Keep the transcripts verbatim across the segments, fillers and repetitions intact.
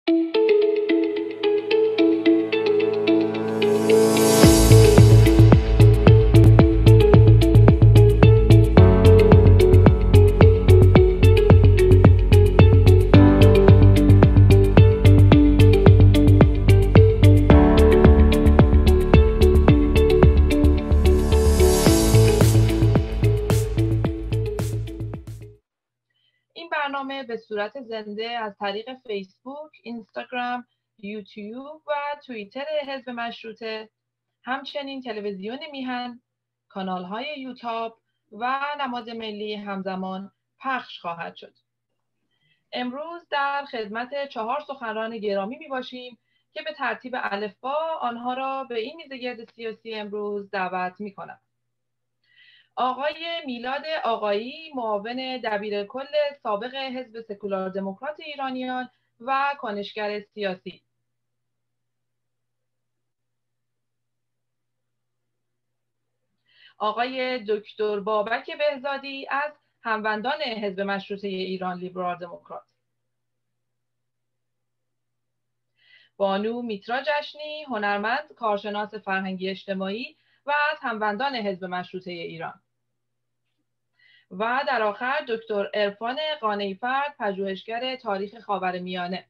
به صورت زنده از طریق فیسبوک، اینستاگرام، یوتیوب و توییتر حزب مشروطه، همچنین تلویزیون میهن، کانال‌های یوتیوب و نماد ملی همزمان پخش خواهد شد. امروز در خدمت چهار سخنران گرامی می باشیم که به ترتیب الفبا آنها را به این میزگرد سیاسی امروز دعوت می کنم. آقای میلاد آقایی، معاون دبیرکل سابق حزب سکولار دموکرات ایرانیان و کنشگر سیاسی. آقای دکتر بابک بهزادی از هموندان حزب مشروطه ایران لیبرال دموکرات. بانو میترا جشنی، هنرمند، کارشناس فرهنگی اجتماعی و از هموندان حزب مشروطه ایران. و در آخر دکتر عرفان قانعی‌فرد، پژوهشگر تاریخ خاورمیانه.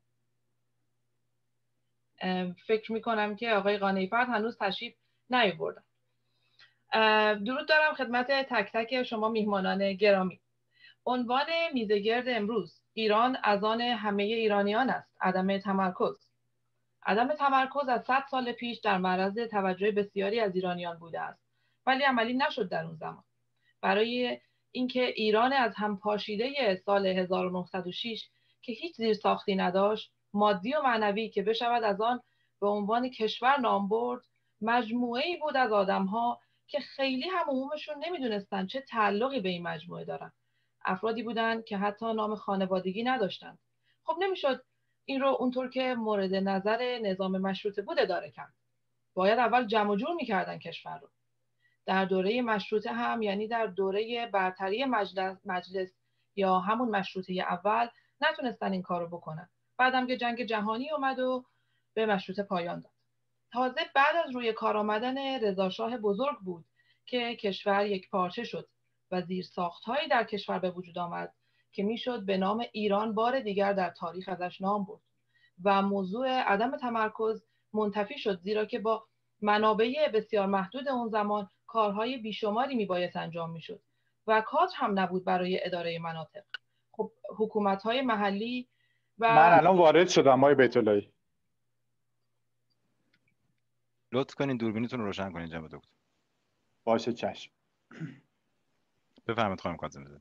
فکر میکنم که آقای قانعی‌فرد هنوز تشریف نیاوردن. درود دارم خدمت تک تک شما میهمانان گرامی. عنوان میزگرد امروز: ایران از آن همه ایرانیان است، عدم تمرکز. عدم تمرکز از صد سال پیش در معرض توجه بسیاری از ایرانیان بوده است، ولی عملی نشد در اون زمان. برای اینکه ایران از هم پاشیده سال هزار و نهصد و شش که هیچ زیرساختی نداشت، مادی و معنوی، که بشود از آن به عنوان کشور نام برد، مجموعه‌ای بود از آدم‌ها که خیلی هم عمومشون نمیدونستن چه تعلقی به این مجموعه دارن. افرادی بودن که حتی نام خانوادگی نداشتند. خب نمیشد این رو اونطور که مورد نظر نظام مشروطه بود اداره کرد. باید اول جمع و جور می‌کردن کشور رو. در دوره مشروطه هم، یعنی در دوره برتری مجلس, مجلس یا همون مشروطه اول، نتونستن این کارو بکنن. بعدم که جنگ جهانی اومد و به مشروطه پایان داد. تازه بعد از روی کار آمدن رضاشاه بزرگ بود که کشور یک پارچه شد و زیرساخت‌هایی در کشور به وجود آمد که میشد به نام ایران بار دیگر در تاریخ ازش نام برد و موضوع عدم تمرکز منتفی شد، زیرا که با منابع بسیار محدود اون زمان کارهای بیشماری میبایست انجام میشد و کادر هم نبود برای اداره مناطق. خب حکومت‌های محلی و من الان وارد شدم آقای بیت‌اللهی. لطف کنین دوربینتون رو روشن کنین جناب دکتر. باشه چشم. بفرمایید خانم کاظمی.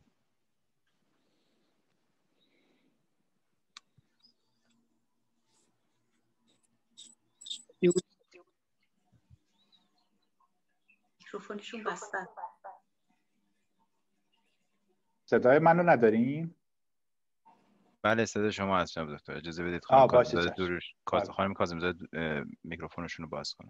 میکروفونشون بسته. صدای منو ندارین؟ بله صدای شما هست جناب دکتر. اجازه بدید خانم کاظمی دور بله. خانم کاظمی زاده میکروفونشون رو باز کنه.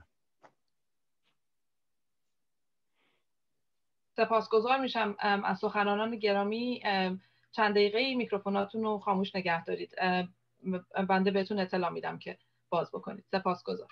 سپاسگزار میشم از سخنرانان گرامی. چند دقیقه میکروفوناتون رو خاموش نگه دارید. بنده بهتون اطلاع میدم که باز بکنید. سپاسگزار.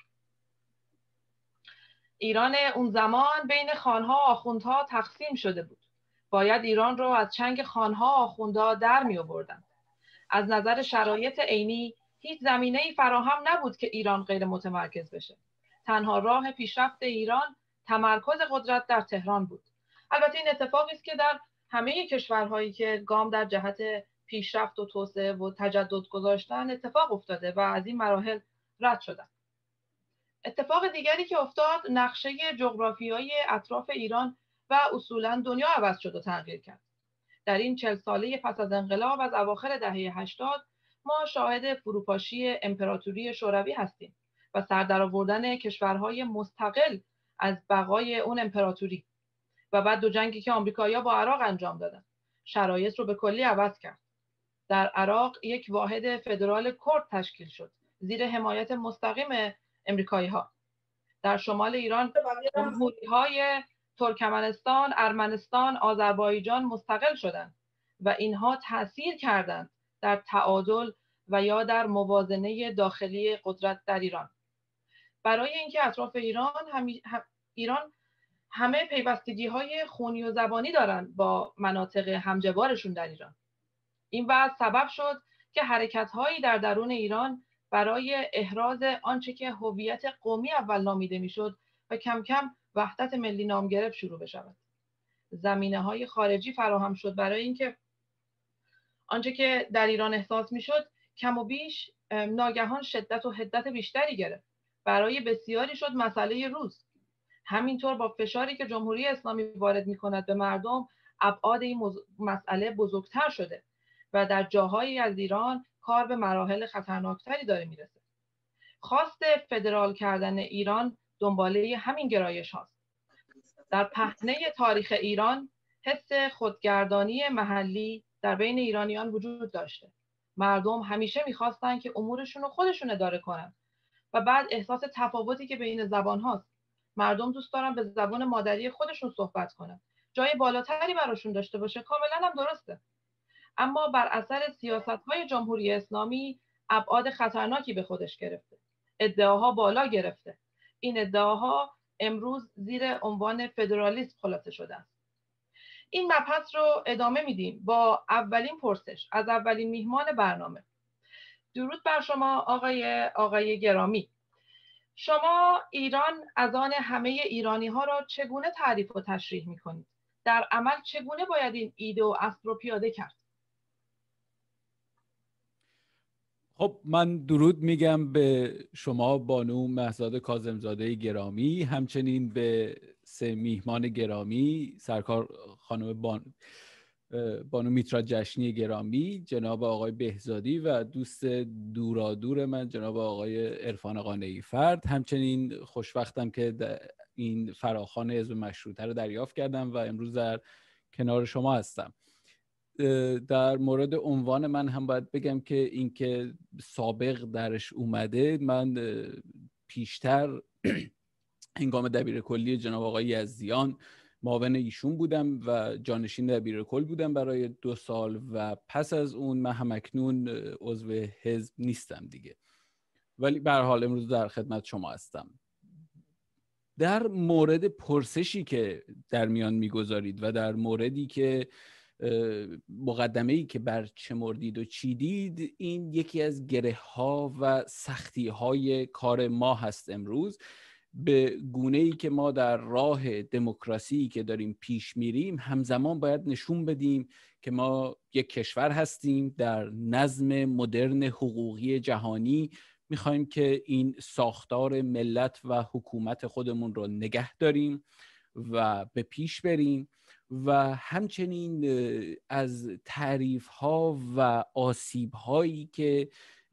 ایران اون زمان بین خانها و آخوندها تقسیم شده بود. باید ایران رو از چنگ خانها و آخوندها در می آوردن. از نظر شرایط عینی هیچ زمینه‌ای فراهم نبود که ایران غیر متمرکز بشه. تنها راه پیشرفت ایران تمرکز قدرت در تهران بود. البته این اتفاقی است که در همه کشورهایی که گام در جهت پیشرفت و توسعه و تجدد گذاشتن اتفاق افتاده و از این مراحل رد شدن. اتفاق دیگری که افتاد، نقشه جغرافیایی اطراف ایران و اصولاً دنیا عوض شد و تغییر کرد. در این چهل ساله پس از انقلاب از اواخر دهه هشتاد ما شاهد فروپاشی امپراتوری شوروی هستیم و سردرآوردن کشورهای مستقل از بقای اون امپراتوری و بعد دو جنگی که آمریکایی‌ها با عراق انجام دادن شرایط رو به کلی عوض کرد. در عراق یک واحد فدرال کرد تشکیل شد زیر حمایت مستقیم امریکایی‌ها. در شمال ایران جمهوری‌های ترکمنستان، ارمنستان، آذربایجان مستقل شدند و اینها تأثیر کردند در تعادل و یا در موازنه داخلی قدرت در ایران. برای اینکه اطراف ایران همی... هم... ایران همه پیوستگی‌های خونی و زبانی دارن با مناطق همجوارشون در ایران. این وضع سبب شد که حرکت‌هایی در درون ایران برای احراز آنچه که هویت قومی اول نامیده میشد و کم کم وحدت ملی نام گرفت شروع بشود. زمینه‌های خارجی فراهم شد برای اینکه آنچه که در ایران احساس میشد کم و بیش ناگهان شدت و حدت بیشتری گرفت. برای بسیاری شد مسئله روز. همینطور با فشاری که جمهوری اسلامی وارد می‌کند به مردم، ابعاد این مسئله بزرگتر شده و در جاهایی از ایران کار به مراحل خطرناکتری داره میرسه. خواست فدرال کردن ایران دنباله همین گرایش هاست. در پهنه تاریخ ایران حس خودگردانی محلی در بین ایرانیان وجود داشته. مردم همیشه میخواستن که امورشون رو خودشون اداره کنن و بعد احساس تفاوتی که بین زبان هاست. مردم دوست دارن به زبان مادری خودشون صحبت کنن. جای بالاتری براشون داشته باشه، کاملا هم درسته. اما بر اثر سیاست‌های جمهوری اسلامی ابعاد خطرناکی به خودش گرفته. ادعاها بالا گرفته. این ادعاها امروز زیر عنوان فدرالیسم خلاصه شده است. این مبحث رو ادامه میدیم با اولین پرسش از اولین میهمان برنامه. درود بر شما آقای آقای گرامی. شما ایران از آن همه ایرانی ها را چگونه تعریف و تشریح میکنید؟ در عمل چگونه باید این ایده و اصل رو پیاده کرد؟ خب من درود میگم به شما بانو مهزاد کاظمزاده گرامی، همچنین به سه میهمان گرامی، سرکار خانم بان... بانو میترا جشنی گرامی، جناب آقای بهزادی و دوست دورادور من جناب آقای عرفان قانعی فرد. همچنین خوشوقتم که این فراخوان حزب مشروطه رو دریافت کردم و امروز در کنار شما هستم. در مورد عنوان من هم باید بگم که اینکه سابق درش اومده، من پیشتر هنگام دبیر کلی جناب آقای یزدیان معاون ایشون بودم و جانشین دبیر کل بودم برای دو سال و پس از اون من همکنون عضو حزب نیستم دیگه، ولی به هر حال امروز در خدمت شما هستم. در مورد پرسشی که در میان میگذارید و در موردی که مقدمه‌ای که بر چه مردید و چیدید، این یکی از گره ها و سختی های کار ما هست امروز، به گونه‌ای که ما در راه دموکراسی که داریم پیش میریم همزمان باید نشون بدیم که ما یک کشور هستیم در نظم مدرن حقوقی جهانی. میخوایم که این ساختار ملت و حکومت خودمون رو نگه داریم و به پیش بریم و همچنین از تعریف‌ها و آسیب‌هایی که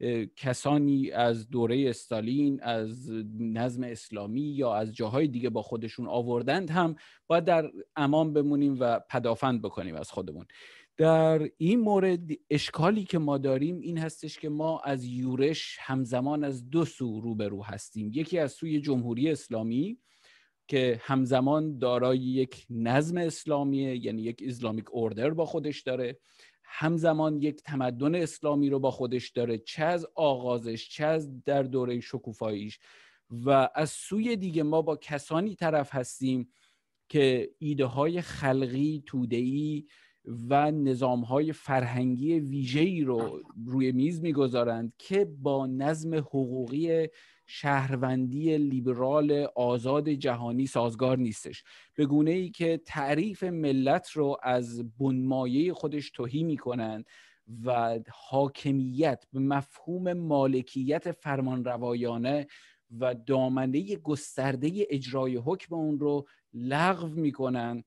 کسانی از دوره استالین، از نظم اسلامی یا از جاهای دیگه با خودشون آوردند هم باید در امان بمونیم و پدافند بکنیم از خودمون. در این مورد اشکالی که ما داریم این هستش که ما از یورش همزمان از دو سو روبرو هستیم. یکی از سوی جمهوری اسلامی که همزمان دارای یک نظم اسلامیه، یعنی یک اسلامیک اوردر با خودش داره، همزمان یک تمدن اسلامی رو با خودش داره، چه از آغازش چه از در دوره شکوفاییش، و از سوی دیگه ما با کسانی طرف هستیم که ایده های خلقی، توده‌ای و نظام های فرهنگی ویژه‌ای رو روی میز میگذارند که با نظم حقوقی شهروندی لیبرال آزاد جهانی سازگار نیستش، به گونه ای که تعریف ملت رو از بنمایه خودش تهی میکنند و حاکمیت به مفهوم مالکیت فرمانروایانه و دامنه گسترده اجرای حکم اون رو لغو میکنن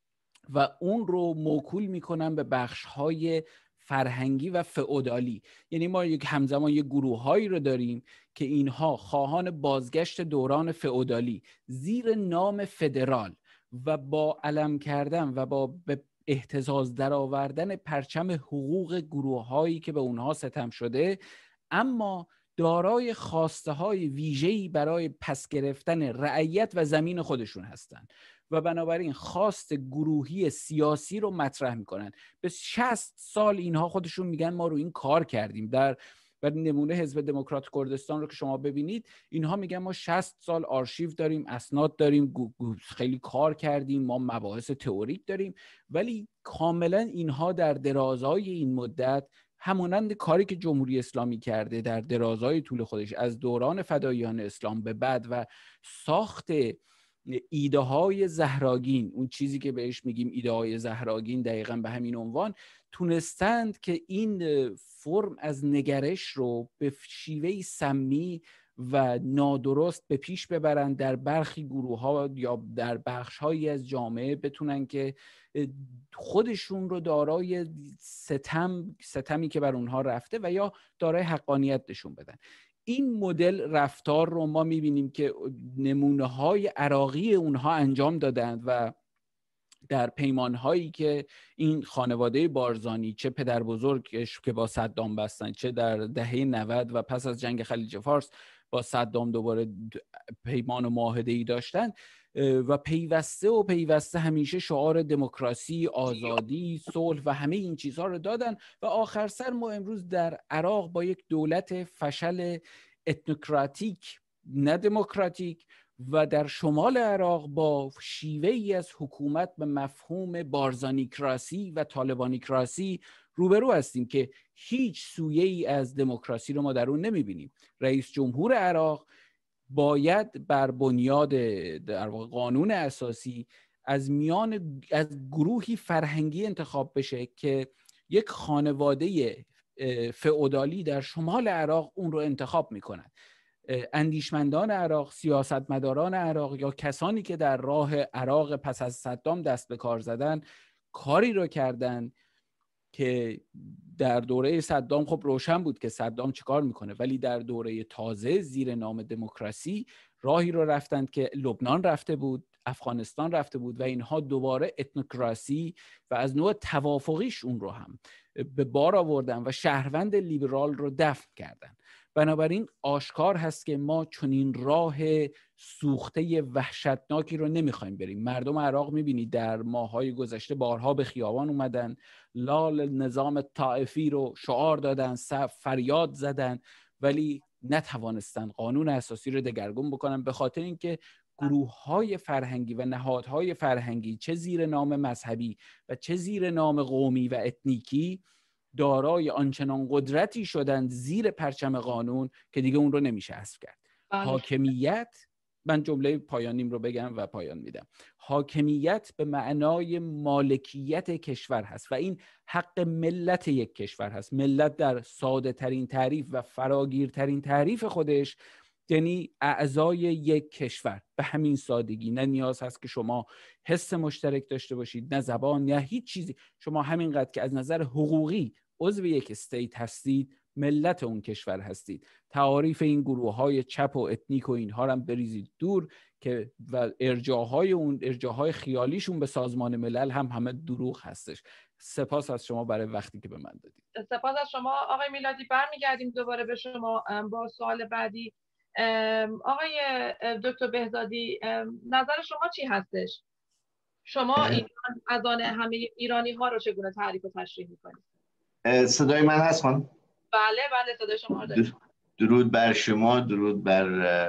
و اون رو موکول میکنن به بخش‌های فرهنگی و فئودالی. یعنی ما یک همزمان یک گروه‌هایی رو داریم که اینها خواهان بازگشت دوران فئودالی زیر نام فدرال و با علم کردن و با به اهتزاز درآوردن پرچم حقوق گروه‌هایی که به اونها ستم شده، اما دارای خواسته‌های ویژه‌ای برای پس گرفتن رعیت و زمین خودشون هستند و بنابراین خواست گروهی سیاسی رو مطرح میکنن. به شصت سال اینها خودشون میگن ما رو این کار کردیم. در و نمونه حزب دموکرات کردستان رو که شما ببینید، اینها میگن ما شصت سال آرشیو داریم، اسناد داریم، خیلی کار کردیم، ما مباحث تئوریک داریم، ولی کاملا اینها در درازای این مدت همانند کاری که جمهوری اسلامی کرده در درازای طول خودش از دوران فداییان اسلام به بعد و ساخت ایده های زهراگین، اون چیزی که بهش میگیم ایده های زهراگین دقیقاً به همین عنوان، تونستند که این فرم از نگرش رو به شیوهی سمی و نادرست به پیش ببرند در برخی گروه ها یا در بخش هایی از جامعه، بتونن که خودشون رو دارای ستم ستمی که بر اونها رفته و یا دارای حقانیت نشون بدن. این مدل رفتار رو ما میبینیم که نمونه های عراقی اونها انجام دادند و در پیمانهایی که این خانواده بارزانی، چه پدر بزرگش که با صدام بستن، چه در دهه نود و پس از جنگ خلیج فارس با صدام دوباره پیمان و معاهده‌ای داشتن و پیوسته و پیوسته همیشه شعار دموکراسی، آزادی، صلح و همه این چیزها رو دادن و آخر سر ما امروز در عراق با یک دولت فشل اتنوکراتیک نه دموکراتیک و در شمال عراق با شیوهی از حکومت به مفهوم بارزانیکراسی و طالبانیکراسی روبرو هستیم که هیچ سویه‌ای از دموکراسی رو ما در اون نمیبینیم. رئیس جمهور عراق باید بر بنیاد در واقع قانون اساسی از میان از گروهی فرهنگی انتخاب بشه که یک خانواده فئودالی در شمال عراق اون رو انتخاب میکنن. اندیشمندان عراق، سیاستمداران عراق یا کسانی که در راه عراق پس از صدام دست به کار زدن کاری رو کردن که در دوره صدام خب روشن بود که صدام چیکار میکنه، ولی در دوره تازه زیر نام دموکراسی راهی رو رفتند که لبنان رفته بود، افغانستان رفته بود و اینها دوباره اتنوکراسی و از نوع توافقیش اون رو هم به بار آوردن و شهروند لیبرال رو دفن کردن. بنابراین آشکار هست که ما چنین راه سوخته وحشتناکی رو نمیخوایم بریم. مردم عراق میبینید در ماههای گذشته بارها به خیابان اومدن، لال نظام طائفی رو شعار دادن، فریاد زدن، ولی نتوانستن قانون اساسی رو دگرگون بکنن به خاطر اینکه گروه‌های فرهنگی و نهادهای فرهنگی چه زیر نام مذهبی و چه زیر نام قومی و اتنیکی دارای آنچنان قدرتی شدند زیر پرچم قانون که دیگه اون رو نمیشه حذف کرد. حاکمیت، من جمله پایانیم رو بگم و پایان میدم، حاکمیت به معنای مالکیت کشور هست و این حق ملت یک کشور هست. ملت در ساده ترین تعریف و فراگیرترین تعریف خودش یعنی اعضای یک کشور. به همین سادگی، نه نیاز هست که شما حس مشترک داشته باشید، نه زبان، نه هیچ چیزی. شما همینقدر که از نظر حقوقی عضو یک استیت هستید، ملت اون کشور هستید. تعاریف این گروه‌های چپ و اتنیک و اینها رو هم بریزید دور که و ارجاعهای اون ارجاعهای خیالیشون به سازمان ملل هم همه دروغ هستش. سپاس از شما برای وقتی که به من دادید. سپاس از شما آقای میلادی. برمیگردیم دوباره به شما با سوال بعدی. آقای دکتر بهزادی، نظر شما چی هستش؟ شما ایران از آن همه ایرانی ها رو چگونه تعریف و تشریح میکنید؟ صدای من هست خانم؟ بله بله صدای شما رو داریم. درود بر شما، درود بر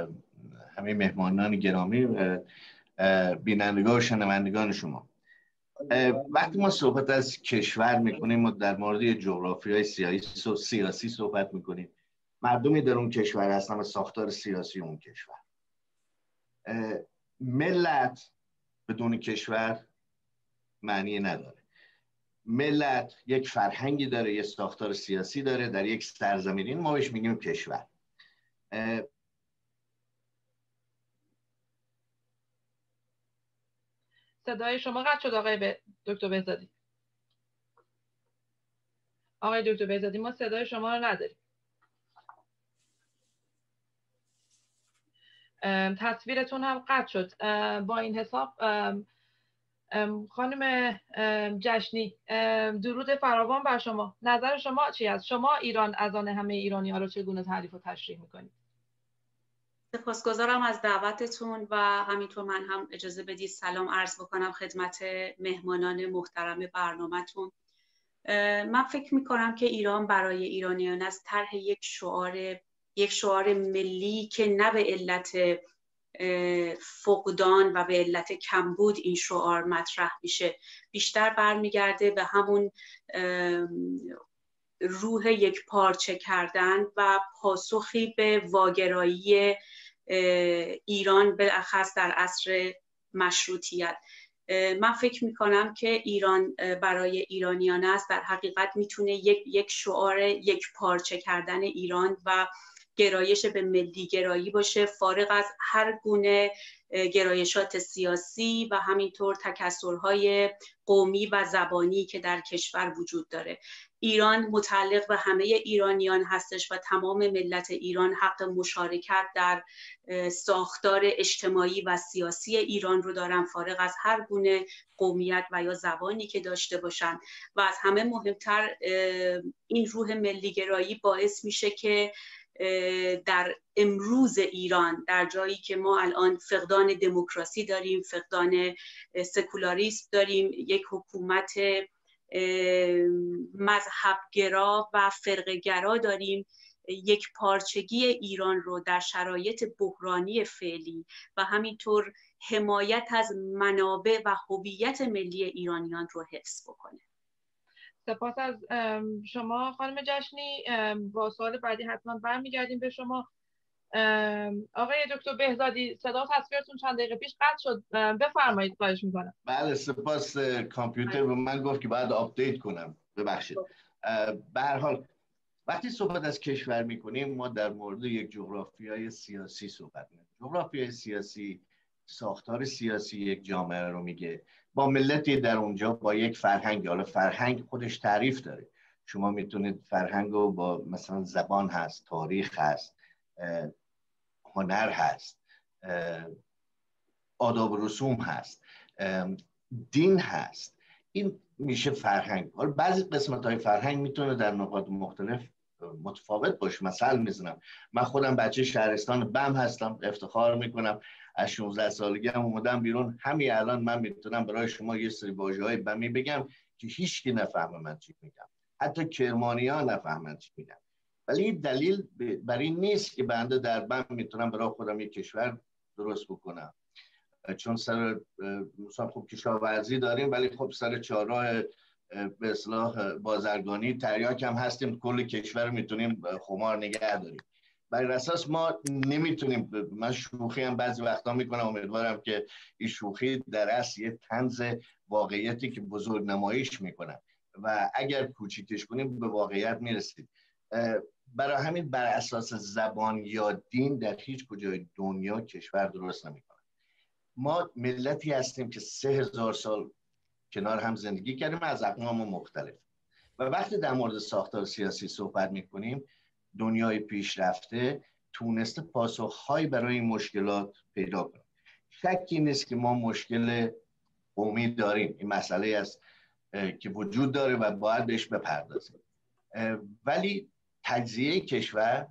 همه مهمانان گرامی و بینندگان و شنوندگان شما. وقتی ما صحبت از کشور میکنیم و در مورد جغرافیای سیاسی و سیاسی صحبت میکنیم، مردمی در اون کشور هستن و ساختار سیاسی اون کشور. ملت بدون کشور معنی نداره. ملت یک فرهنگی داره، یک ساختار سیاسی داره در یک سرزمینی، ما بهش میگیم کشور. صدای شما قطع شد آقای ب... دکتر بهزادی. آقای دکتر بهزادی ما صدای شما رو نداریم. تصویرتون هم قطع شد. با این حساب خانم جشنی، درود فراوان بر شما. نظر شما چی است؟ شما ایران از آن همه ایرانی ها رو چگونه تعریف و تشریح میکنید؟ سپاسگزارم از دعوتتون و همینطور من هم اجازه بدید سلام عرض بکنم خدمت مهمانان محترم برنامه‌تون من فکر میکنم که ایران برای ایرانیان از طرح یک شعار یک شعار ملی که نه به علت فقدان و به علت کمبود این شعار مطرح میشه، بیشتر برمیگرده به همون روح یک پارچه کردن و پاسخی به واگرایی ایران بالاخص در عصر مشروطیت. من فکر میکنم که ایران برای ایرانیان است در حقیقت میتونه یک یک شعار یک پارچه کردن ایران و گرایش به ملی گرایی باشه، فارغ از هر گونه گرایشات سیاسی و همینطور تکثرهای قومی و زبانی که در کشور وجود داره. ایران متعلق به همه ایرانیان هستش و تمام ملت ایران حق مشارکت در ساختار اجتماعی و سیاسی ایران رو دارن، فارغ از هر گونه قومیت و یا زبانی که داشته باشن. و از همه مهمتر این روح ملی گرایی باعث میشه که در امروز ایران، در جایی که ما الان فقدان دموکراسی داریم، فقدان سکولاریسم داریم، یک حکومت مذهبگرا و فرقه‌گرا داریم، یک پارچگی ایران رو در شرایط بحرانی فعلی و همینطور حمایت از منابع و هویت ملی ایرانیان رو حفظ بکنه. سپاس از شما خانم جشنی. با سوال بعدی حتما برمیگردیم به شما. آقای دکتر بهزادی، صدا و تصویرتون چند دقیقه پیش قطع شد، بفرمایید. خواهش میکنم. بله سپاس. کامپیوتر به من گفت که باید آپدیت کنم، ببخشید. به هر حال وقتی صحبت از کشور میکنیم ما در مورد یک جغرافیای سیاسی صحبت میکنیم. جغرافیای سیاسی ساختار سیاسی یک جامعه رو میگه، با ملتی در اونجا، با یک فرهنگ. حالا فرهنگ خودش تعریف داره. شما میتونید فرهنگ رو با مثلا زبان هست، تاریخ هست، هنر هست، آداب و رسوم هست، دین هست. این میشه فرهنگ. حالا بعضی قسمت های فرهنگ میتونه در نقاط مختلف متفاوت باشه. مثال میزنم، من خودم بچه شهرستان بم هستم، افتخار میکنم از شانزده سالگی هم اومدم بیرون. همین الان من میتونم برای شما یه سری واژه‌های بمی بگم که هیچ کی نفهمه من چی میگم، حتی کرمانی‌ها نفهمن چی میگم. ولی این دلیل بر این نیست که بنده در بم میتونم برای خودم یک کشور درست بکنم، چون سر مثلا خوب کشاورزی داریم ولی خب سر چهارراه به اصلاح بازرگانی تریاک هم هستیم، کل کشور میتونیم خمار نگه داریم. بر اساس ما نمیتونیم. من شوخی هم بعضی وقتا میکنم، امیدوارم که این شوخی در اصل یه طنز واقعیتی که بزرگ نمایش میکنن و اگر کوچیکش کنیم به واقعیت میرسید. برای همین بر اساس زبان یا دین در هیچ کجای دنیا کشور درست نمیکنه. ما ملتی هستیم که سه هزار سال کنار هم زندگی کردیم از اقوام مختلف و وقتی در مورد ساختار سیاسی صحبت میکنیم، دنیای پیشرفته تونسته پاسخهایی برای این مشکلات پیدا کنه. شکی نیست که ما مشکل قومی داریم، این مسئله است که وجود داره و باید بهش بپردازیم. ولی تجزیه کشور،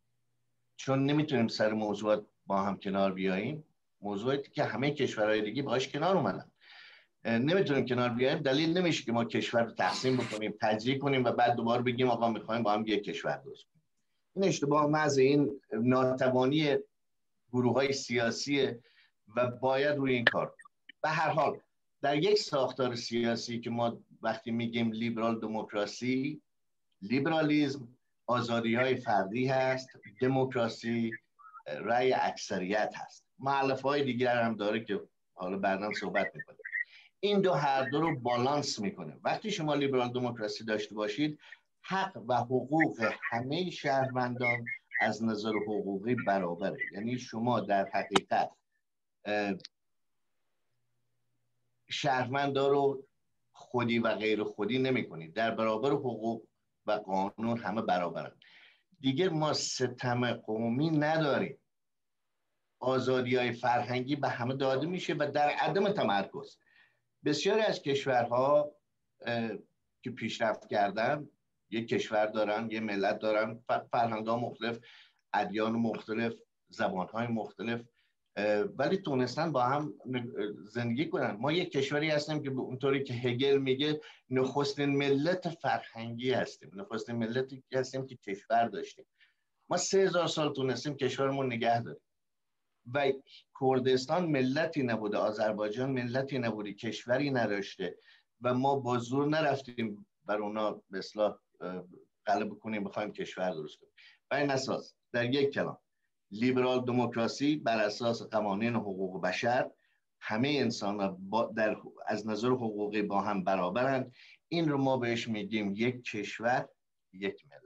چون نمیتونیم سر موضوعات با هم کنار بیاییم، موضوعاتی که همه کشورهای دیگه باهاش کنار اومدن نمیتونیم کنار بیاییم، دلیل نمیشه که ما کشور رو تقسیم بکنیم، تجزیه کنیم و بعد دوباره بگیم آقا میخوایم با هم یک کشور درست کنیم. این اشتباه محض این ناتوانی گروه‌های سیاسی و باید روی این کار. به هر حال در یک ساختار سیاسی که ما وقتی میگیم لیبرال دموکراسی، لیبرالیسم آزادی‌های فردی هست، دموکراسی رأی اکثریت هست. مؤلفه‌های دیگر هم داره که حالا بعداً صحبت می‌کنیم. این دو هر دو رو بالانس میکنه. وقتی شما لیبرال دموکراسی داشته باشید، حق و حقوق همه شهروندان از نظر حقوقی برابره. یعنی شما در حقیقت شهروندان رو خودی و غیر خودی نمی کنید، در برابر حقوق و قانون همه برابرن. دیگه ما ستم قومی نداریم، آزادی های فرهنگی به همه داده میشه و در عدم تمرکز. بسیاری از کشورها که پیشرفت کردن، یک کشور دارن، یک ملت دارن، فرهنگ‌ها مختلف، ادیان مختلف، زبان‌های مختلف، ولی تونستن با هم زندگی کنن. ما یک کشوری هستیم که اونطوری که هگل میگه نخستین ملت فرهنگی هستیم، نخستین ملتی هستیم که کشور داشتیم. ما سه هزار سال تونستیم کشورمون نگه داریم و کردستان ملتی نبوده، آذربایجان ملتی نبوده، کشوری نداشته و ما با زور نرفتیم بر اونا به اصطلاح غلبه کنیم بخوایم کشور درست کنیم. بر این اساس در یک کلام لیبرال دموکراسی بر اساس قوانین حقوق بشر، همه انسان در از نظر حقوقی با هم برابرند. این رو ما بهش میگیم یک کشور یک ملت.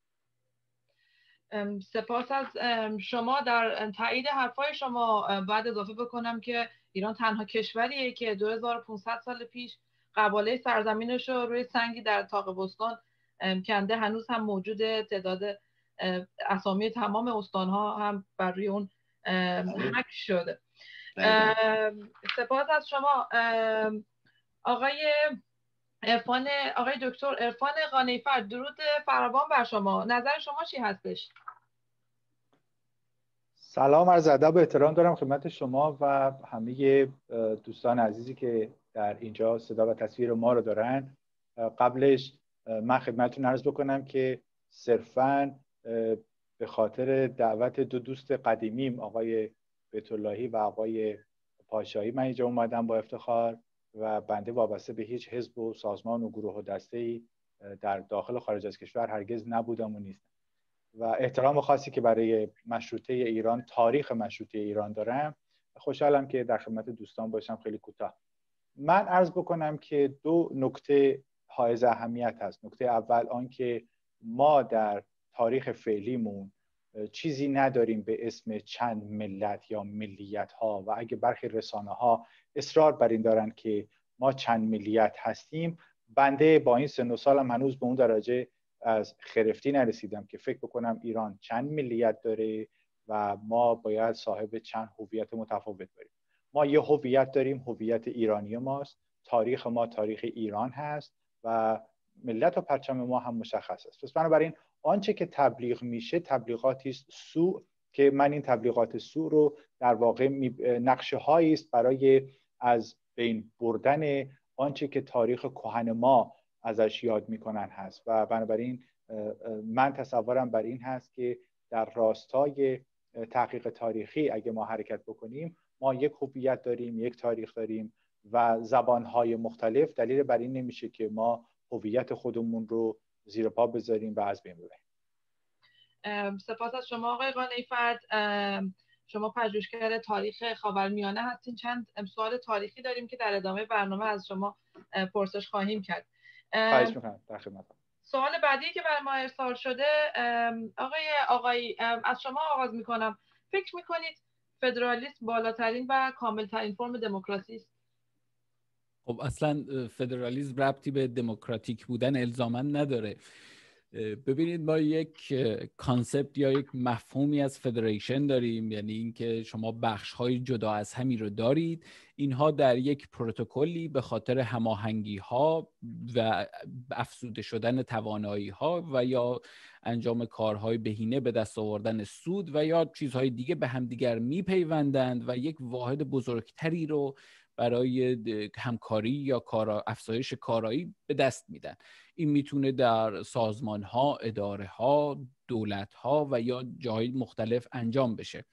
سپاس از شما. در تایید حرفای شما بعد اضافه بکنم که ایران تنها کشوریه که دو هزار و پانصد سال پیش قباله سرزمینش رو روی سنگی در طاق بستان کنده. هنوز هم موجود، تعداد اسامی تمام استانها هم بر روی اون حک شده. سپاس از شما آقای عرفان، آقای دکتر عرفان قانعی‌فر. درود فراوان بر شما. نظر شما چی هستش؟ سلام، عرض ادب و احترام دارم خدمت شما و همه دوستان عزیزی که در اینجا صدا و تصویر ما رو دارن. قبلش من خدمتتون عرض بکنم که صرفاً به خاطر دعوت دو دوست قدیمیم، آقای بیت‌اللهی و آقای پاشایی، من اینجا اومدم با افتخار و بنده وابسته به هیچ حزب و سازمان و گروه و دسته‌ای در داخل و خارج از کشور هرگز نبودم و نیستم و احترام خاصی که برای مشروطه ایران، تاریخ مشروطه ایران دارم. خوشحالم که در خدمت دوستان باشم. خیلی کوتاه من عرض بکنم که دو نکته حائز اهمیت هست. نکته اول آن که ما در تاریخ فعلیمون چیزی نداریم به اسم چند ملت یا ملیت ها و اگه برخی رسانه ها اصرار بر این دارن که ما چند ملیت هستیم، بنده با این سن و سالم هنوز به اون درجه از خرفتی نرسیدم که فکر بکنم ایران چند ملیت داره و ما باید صاحب چند هویت متفاوت باشیم. ما یه هویت داریم، هویت ایرانی ماست، تاریخ ما تاریخ ایران هست و ملت و پرچم ما هم مشخص است. پس بنابراین آنچه که تبلیغ میشه تبلیغاتی است سو که من این تبلیغات سو رو در واقع نقشه هایی است برای از بین بردن آنچه که تاریخ کهن ما ازش یاد میکنن هست و بنابراین من تصورم بر این هست که در راستای تحقیق تاریخی اگه ما حرکت بکنیم، ما یک هویت داریم، یک تاریخ داریم و زبانهای مختلف دلیل بر این نمیشه که ما هویت خودمون رو زیر پا بذاریم و از بین ببریم. سپاس از شما آقای قانعی‌فر. شما پژوهشگر تاریخ خاورمیانه هستین. چند سوال تاریخی داریم که در ادامه برنامه از شما پرسش خواهیم کرد. خواهش می‌کنم، در خدمتم. سوال بعدی که برای ما ارسال شده، آقای آقای از شما آغاز می‌کنم. فکر می‌کنید فدرالیسم بالاترین و کاملترین فرم دموکراسی است؟ خب اصلا فدرالیسم ربطی به دموکراتیک بودن الزاما نداره. ببینید ما یک کانسپت یا یک مفهومی از فدریشن داریم، یعنی اینکه شما بخش‌های جدا از همی رو دارید، اینها در یک پروتکلی به خاطر هماهنگی‌ها و افزوده شدن توانایی‌ها و یا انجام کارهای بهینه به دست آوردن سود و یا چیزهای دیگه به همدیگر میپیوندند و یک واحد بزرگتری رو برای همکاری یا کارا افزایش کارایی به دست میدن. این میتونه در سازمان‌ها، اداره‌ها، دولت‌ها و یا جاهای مختلف انجام بشه.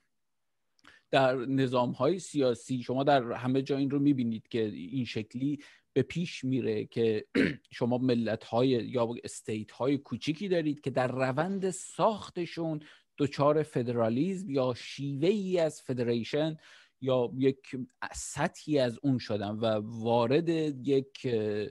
در نظام‌های سیاسی شما در همه جا این رو میبینید که این شکلی به پیش میره که شما ملت‌های یا استیت‌های کوچیکی دارید که در روند ساختشون دچار فدرالیسم یا شیوه‌ای از فدریشن یا یک سطحی از اون شدن و وارد یک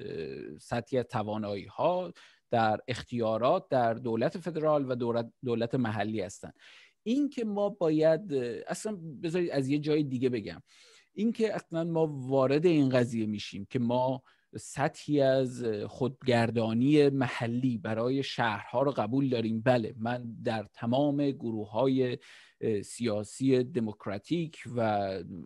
سطحی از توانایی ها در اختیارات در دولت فدرال و دولت, دولت محلی هستن. این که ما باید اصلا بذارید از یه جای دیگه بگم، این که اصلا ما وارد این قضیه میشیم که ما سطحی از خودگردانی محلی برای شهرها رو قبول داریم. بله، من در تمام گروه‌های سیاسی دموکراتیک و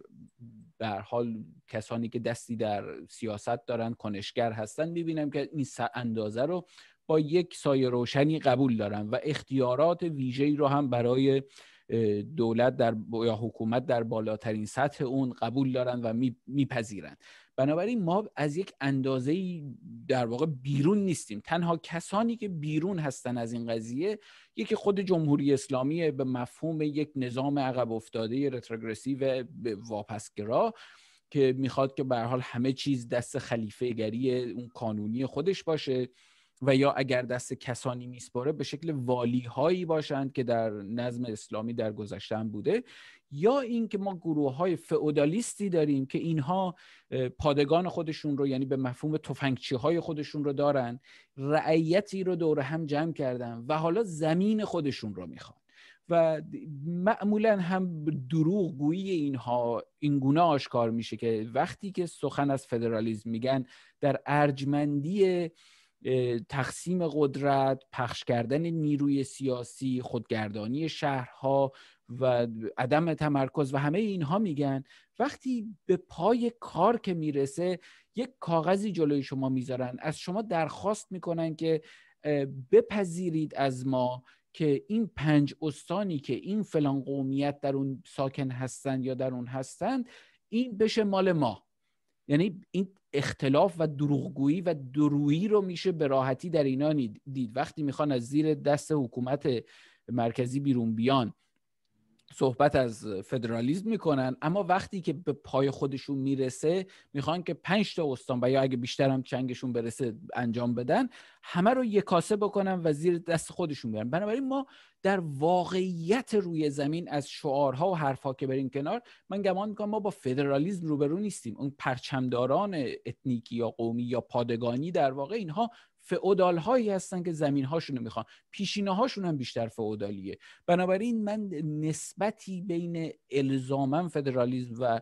به هر حال کسانی که دستی در سیاست دارن، کنشگر هستن، میبینم که این اندازه رو با یک سایه روشنی قبول دارن و اختیارات ویژه‌ای رو هم برای دولت در یا حکومت در بالاترین سطح اون قبول دارن و میپذیرن. بنابراین ما از یک اندازه‌ای در واقع بیرون نیستیم. تنها کسانی که بیرون هستن از این قضیه یکی خود جمهوری اسلامی به مفهوم یک نظام عقب افتاده رتروگرسیو واپسگرا که میخواد که به هر حال همه چیز دست خلیفه گری اون قانونی خودش باشه و یا اگر دست کسانی میسپاره به شکل والی هایی باشند که در نظم اسلامی در گذشته هم بوده، یا این که ما گروه های فئودالیستی داریم که اینها پادگان خودشون رو، یعنی به مفهوم تفنگچی های خودشون رو دارن، رعیتی رو دور هم جمع کردن و حالا زمین خودشون رو میخوان و معمولا هم دروغ گویی اینها این گونه آشکار میشه که وقتی که سخن از فدرالیسم میگن در ارجمندی تقسیم قدرت، پخش کردن نیروی سیاسی، خودگردانی شهرها و عدم تمرکز و همه اینها میگن، وقتی به پای کار که میرسه یک کاغذی جلوی شما میذارن، از شما درخواست میکنن که بپذیرید از ما که این پنج استانی که این فلان قومیت در اون ساکن هستن یا در اون هستند این بشه مال ما. یعنی این اختلاف و دروغگویی و درویی رو میشه به راحتی در اینا دید. وقتی میخوان از زیر دست حکومت مرکزی بیرون بیان صحبت از فدرالیسم میکنن، اما وقتی که به پای خودشون میرسه میخوان که پنج تا استان و یا اگه بیشتر هم چنگشون برسه انجام بدن، همه رو یکاسه بکنن و زیر دست خودشون بیارن. بنابراین ما در واقعیت روی زمین از شعارها و حرفها که بریم کنار، من گمان میکنم ما با فدرالیسم روبرو نیستیم. اون پرچمداران اتنیکی یا قومی یا پادگانی در واقع اینها فئودال هایی هستن که زمین هاشون رو میخوان، پیشینه هاشون هم بیشتر فئودالیه. بنابراین من نسبتی بین الزاماً فدرالیسم و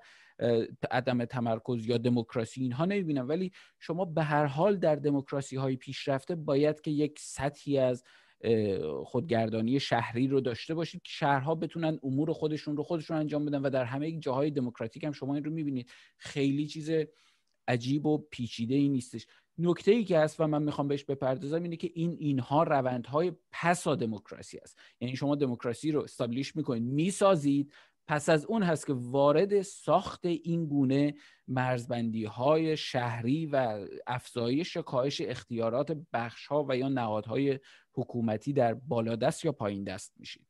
عدم تمرکز یا دموکراسی اینها نمیبینم، ولی شما به هر حال در دموکراسی های پیشرفته باید که یک سطحی از خودگردانی شهری رو داشته باشید که شهرها بتونن امور خودشون رو خودشون انجام بدن و در همه جاهای دموکراتیک هم شما این رو میبینید. خیلی چیز عجیب و پیچیده ای نیستش. نکته ای که هست و من میخوام بهش بپردازم اینه که این اینها روندهای پسا دموکراسی است. یعنی شما دموکراسی رو استابلیش میکنید، میسازید، پس از اون هست که وارد ساخت این گونه مرزبندی های شهری و افزایش کاهش اختیارات بخش ها و یا نهادهای حکومتی در بالادست یا پایین دست میشید.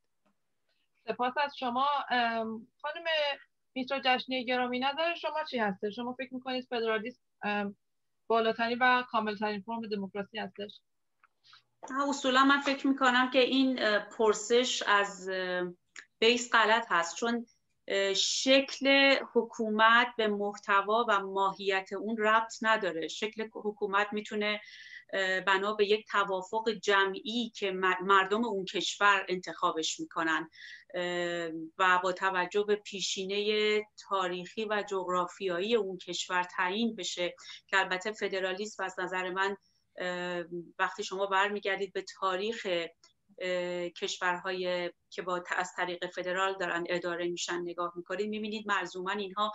سپاس از شما. خانم میترا جشنی گرامی، نظر شما چی هسته؟ شما فکر میکنید فدرالیسم بالاترین و کاملترین فرم دموکراسی هستش؟ اصولا من فکر میکنم که این پرسش از بیس غلط هست، چون شکل حکومت به محتوا و ماهیت اون ربط نداره. شکل حکومت میتونه بنا به یک توافق جمعی که مردم اون کشور انتخابش میکنن و با توجه به پیشینه تاریخی و جغرافیایی اون کشور تعیین بشه، که البته فدرالیسم از نظر من وقتی شما برمیگردید به تاریخ کشورهای که با از طریق فدرال دارن اداره میشن نگاه میکنید، میبینید مرزوما اینها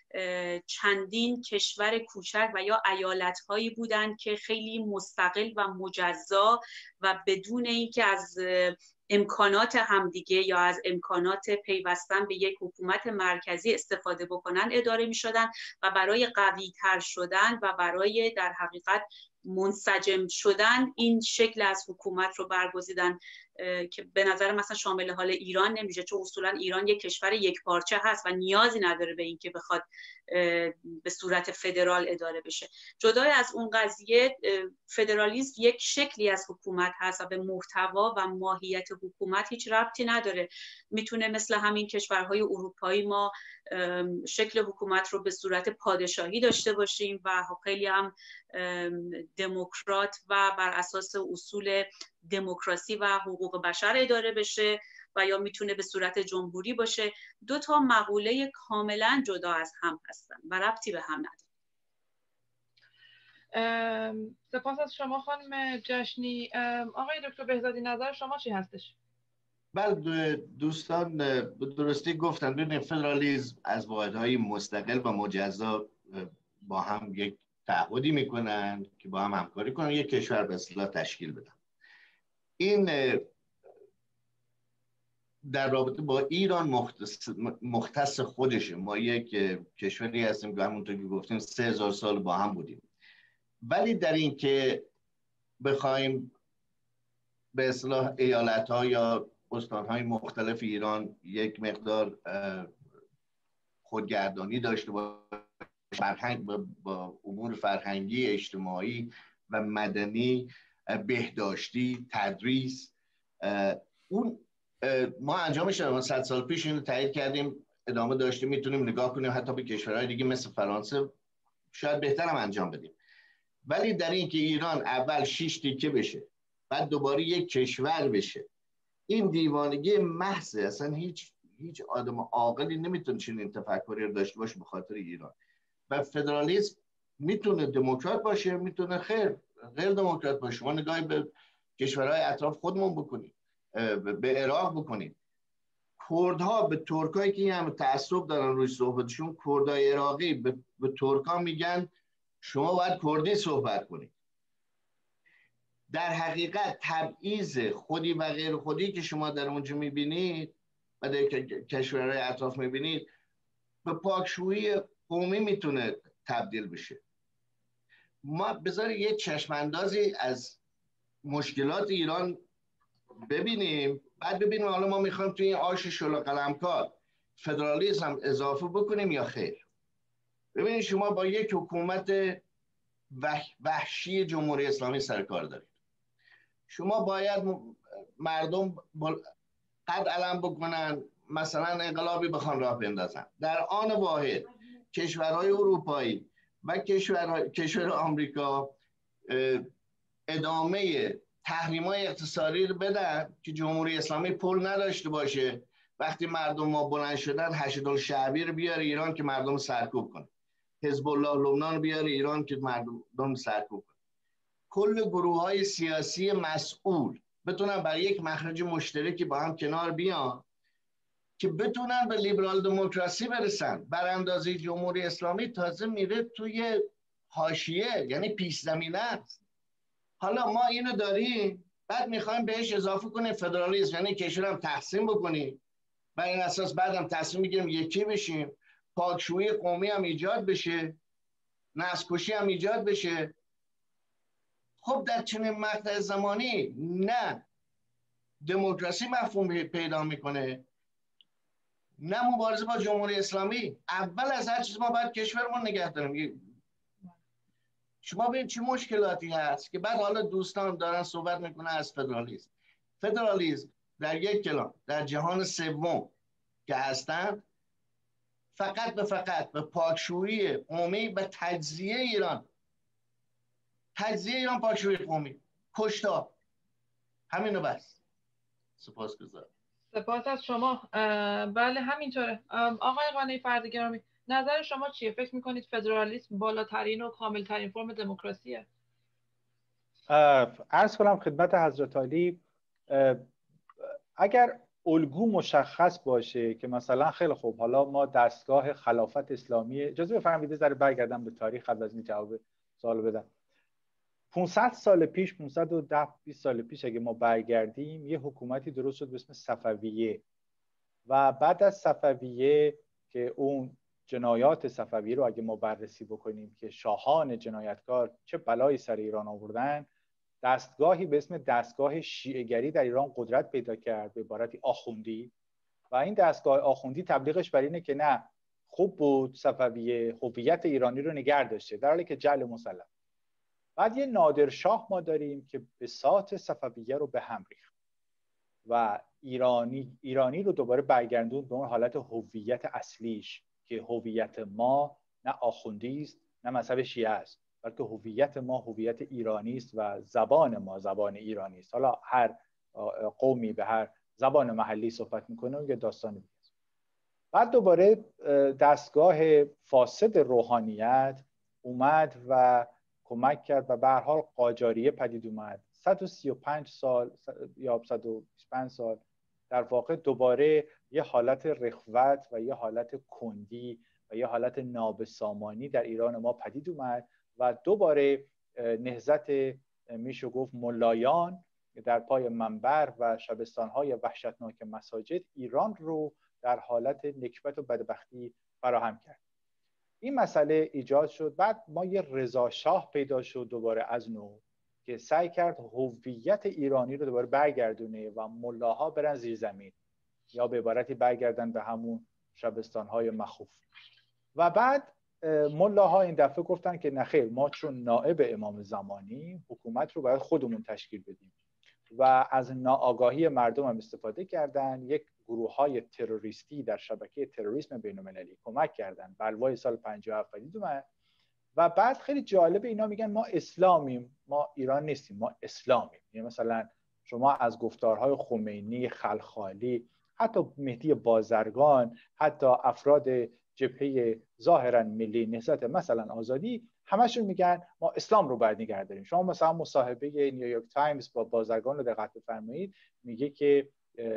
چندین کشور کوچک و یا ایالتهایی بودند که خیلی مستقل و مجزا و بدون اینکه از امکانات همدیگه یا از امکانات پیوستن به یک حکومت مرکزی استفاده بکنن اداره میشدن و برای قوی تر شدن و برای در حقیقت منسجم شدن این شکل از حکومت رو برگزیدن که به نظر مثلا شامل حال ایران نمیشه، چون اصولا ایران یک کشور یک پارچه هست و نیازی نداره به این که بخواد به صورت فدرال اداره بشه. جدای از اون قضیه، فدرالیسم یک شکلی از حکومت هست و به محتوا و ماهیت حکومت هیچ ربطی نداره. میتونه مثل همین کشورهای اروپایی ما شکل حکومت رو به صورت پادشاهی داشته باشیم و خیلی هم دموکرات و بر اساس اصول دموکراسی و حقوق بشر اداره بشه، و یا میتونه به صورت جمهوری باشه. دو تا مقوله کاملا جدا از هم هستن و ربطی به هم نداره. سپاس از شما خانم جشنی. آقای دکتر بهزادی، نظر شما چی هستش؟ بله دوستان به درستی گفتن. ببینید فدرالیسم از واحدهای مستقل و مجزا با هم یک تعهدی میکنن که با هم همکاری کنن، یک کشور به اصطلاح تشکیل بدن. این در رابطه با ایران مختص, مختص خودشه. ما یک کشوری هستیم که همونطور که گفتیم سه هزار سال با هم بودیم، ولی در این که بخوایم به اصطلاح ایالت‌ها یا استان‌های مختلف ایران یک مقدار خودگردانی داشته باشه، فرهنگ با امور فرهنگی، اجتماعی و مدنی، بهداشتی، تدریس، اون ما انجامش دادیم. صد سال پیش اینو تایید کردیم، ادامه داشتیم، میتونیم نگاه کنیم حتی به کشورهای دیگه مثل فرانسه شاید بهتر هم انجام بدیم. ولی در این که ایران اول شش تیکه بشه، بعد دوباره یک کشور بشه، این دیوانگی محضه. اصلا هیچ هیچ آدم عاقلی نمیتونه چنین تفکری رو داشته باشه به خاطر ایران. و فدرالیسم میتونه دموکرات باشه، میتونه خیر غیر دموکرات باشه. ما نگاهی به کشورهای اطراف خودمون بکنیم، به عراق بکنیم. کردها به ترکایی که هم تعصب دارن روی صحبتشون، کردهای عراقی به, به ترکا میگن شما باید کردی صحبت کنید. در حقیقت تبعیض خودی و غیر خودی که شما در اونجا میبینید و در کشورهای اطراف میبینید به پاکشویی قومی میتونه تبدیل بشه. ما بذارید یه چشماندازی از مشکلات ایران ببینیم، بعد ببینیم حالا ما میخوایم توی این آش شل قلمکار فدرالیسم هم اضافه بکنیم یا خیر. ببینید شما با یک حکومت وحشی جمهوری اسلامی سرکار دارید. شما باید مردم قد علم بکنن، مثلا انقلابی بخوان راه بندازن. در آن واحد کشورهای اروپایی و کشور کشور آمریکا ادامه تحریم‌های اقتصادی رو بدن که جمهوری اسلامی پول نداشته باشه. وقتی مردم ما بلند شدن، حشد الشعبی رو بیاره ایران که مردم سرکوب کنه، حزب الله لبنان رو بیاره ایران که مردم سرکوب کنه. کل گروه‌های سیاسی مسئول بتونن برای یک مخرج مشترکی با هم کنار بیان که بتونن به لیبرال دموکراسی برسن. براندازی جمهوری اسلامی تازه میره توی حاشیه، یعنی پیش زمینه است. حالا ما اینو داریم، بعد میخوایم بهش اضافه کنیم فدرالیسم، یعنی کشورم تقسیم بکنیم، بر این اساس بعدم تصمیم میگیریم یکی بشیم، پاکشویی قومی هم ایجاد بشه، نسل‌کشی هم ایجاد بشه. خب در چنین مقطع زمانی نه دموکراسی مفهوم پیدا میکنه، نه مبارزه با جمهوری اسلامی. اول از هر چیز ما باید کشورمون نگه داریم. شما ببین چه مشکلاتی هست که بعد حالا دوستان دارن صحبت میکنن از فدرالیسم. فدرالیسم در یک کلام در جهان سوم که هستن فقط به فقط به پاکشویی قومی و تجزیه ایران، تجزیه ایران، پاکشویی قومی، کشتار، همینو بس. سپاسگزارم. سپاس از شما. بله همینطوره. آقای قانعی فرد گرامی، نظر شما چیه؟ فکر میکنید فدرالیسم بالاترین و کاملترین فرم دموکراسیه؟ عرض کنم خدمت حضرت عالی، اگر الگو مشخص باشه که مثلا خیلی خوب حالا ما دستگاه خلافت اسلامی، اجازه بفرمایید ذره برگردم به تاریخ قبل از اینکه جواب سوال بدم. پانصد سال پیش، پانصد و ده بیست سال پیش اگه ما برگردیم، یه حکومتی درست شد به اسم صفویه و بعد از صفویه که اون جنایات صفویه رو اگه ما بررسی بکنیم که شاهان جنایتکار چه بلایی سر ایران آوردن، دستگاهی به اسم دستگاه شیعه‌گری در ایران قدرت پیدا کرد، به عبارتی آخوندی. و این دستگاه آخوندی تبلیغش بر اینه که نه خوب بود صفویه، هویت ایرانی رو نگه داشته، در حالی که جعل مسلم. بعد یه نادرشاه ما داریم که بساط صفویه رو به هم ریخت و ایرانی ایرانی رو دوباره برگردوند به اون حالت هویت اصلیش که هویت ما نه آخوندی است نه مذهب شیعه است، بلکه هویت ما هویت ایرانی است و زبان ما زبان ایرانی است. حالا هر قومی به هر زبان محلی صحبت میکنه و یه داستان دیگه است. بعد دوباره دستگاه فاسد روحانیت اومد و کمک کرد و به هر حال قاجاریه پدید اومد. صد و سی و پنج سال یا صد و بیست و پنج سال در واقع دوباره یه حالت رخوت و یه حالت کندی و یه حالت نابسامانی در ایران ما پدید اومد و دوباره نهضت میشه گفت ملایان در پای منبر و شبستان‌های وحشتناک مساجد ایران رو در حالت نکبت و بدبختی فراهم کرد. این مسئله ایجاد شد. بعد ما یه رضا شاه پیدا شد دوباره از نو که سعی کرد هویت ایرانی رو دوباره برگردونه و ملاها برن زیر زمین یا به عبارتی برگردن به همون شبستان‌های مخوف. و بعد ملاها این دفعه گفتن که نخیر، ما چون نائب امام زمانی حکومت رو باید خودمون تشکیل بدیم و از ناآگاهی مردم هم استفاده کردن. یک گروه‌های تروریستی در شبکه تروریسم بین‌المللی کمک کردن. بلوای سال پنجاه و هفت پدید اومد و بعد خیلی جالبه اینا میگن ما اسلامیم، ما ایران نیستیم، ما اسلامیم. یعنی مثلا شما از گفتارهای خمینی، خلخالی، حتی مهدی بازرگان، حتی افراد جبهه ظاهرا ملی نهضت مثلا آزادی، همشون میگن ما اسلام رو باید نگه داریم. شما مثلا مصاحبه نیویورک تایمز با بازرگان رو دقت بفرمایید، میگه که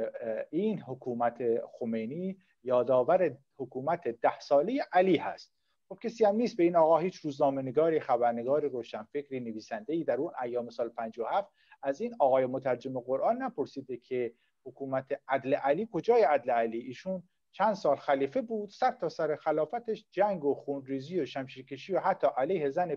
این حکومت خمینی یادآور حکومت ده ساله علی هست. خب کسی هم نیست به این آقا، هیچ روزنامه‌نگاری، خبرنگاری، روشنفکری، نویسنده‌ای در اون ایام سال پنجاه و هفت از این آقای مترجم قرآن نپرسیده که حکومت عدل علی کجای عدل علی؟ ایشون چند سال خلیفه بود، سر تا سر خلافتش جنگ و خونریزی و شمشیرکشی و حتی علیه زن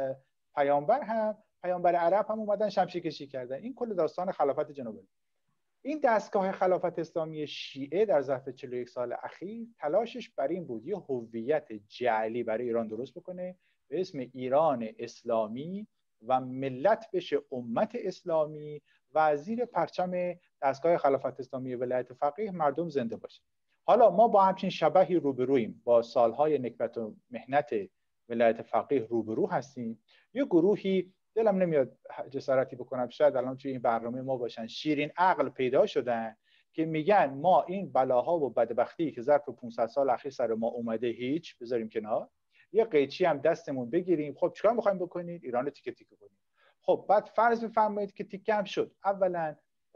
پیامبر هم، پیامبر عرب هم اومدن شمشیرکشی کردن. این کل داستان خلافت جنوب. این دستگاه خلافت اسلامی شیعه در ظرف چهل و یک سال اخیر تلاشش بر این بود یه هویت جعلی برای ایران درست بکنه به اسم ایران اسلامی و ملت بشه امت اسلامی و زیر پرچم دستگاه خلافت اسلامی ولایت فقیه مردم زنده باشه. حالا ما با همچین شبحی روبرویم، با سالهای نکبت و محنت ولایت فقیه روبرو هستیم. یه گروهی، دلم نمیاد جسارتی بکنم، شاید الان توی این برنامه ما باشن، شیرین عقل پیدا شدن که میگن ما این بلاها و بدبختی که ظرف پانصد سال اخیر سر ما اومده هیچ، بذاریم کنار، یه قیچی هم دستمون بگیریم. خب چیکار می‌خوایم بکنید؟ ایران رو تیکه تیکه کنیم. خب بعد فرض بفرمایید که تیکه هم شد. اولا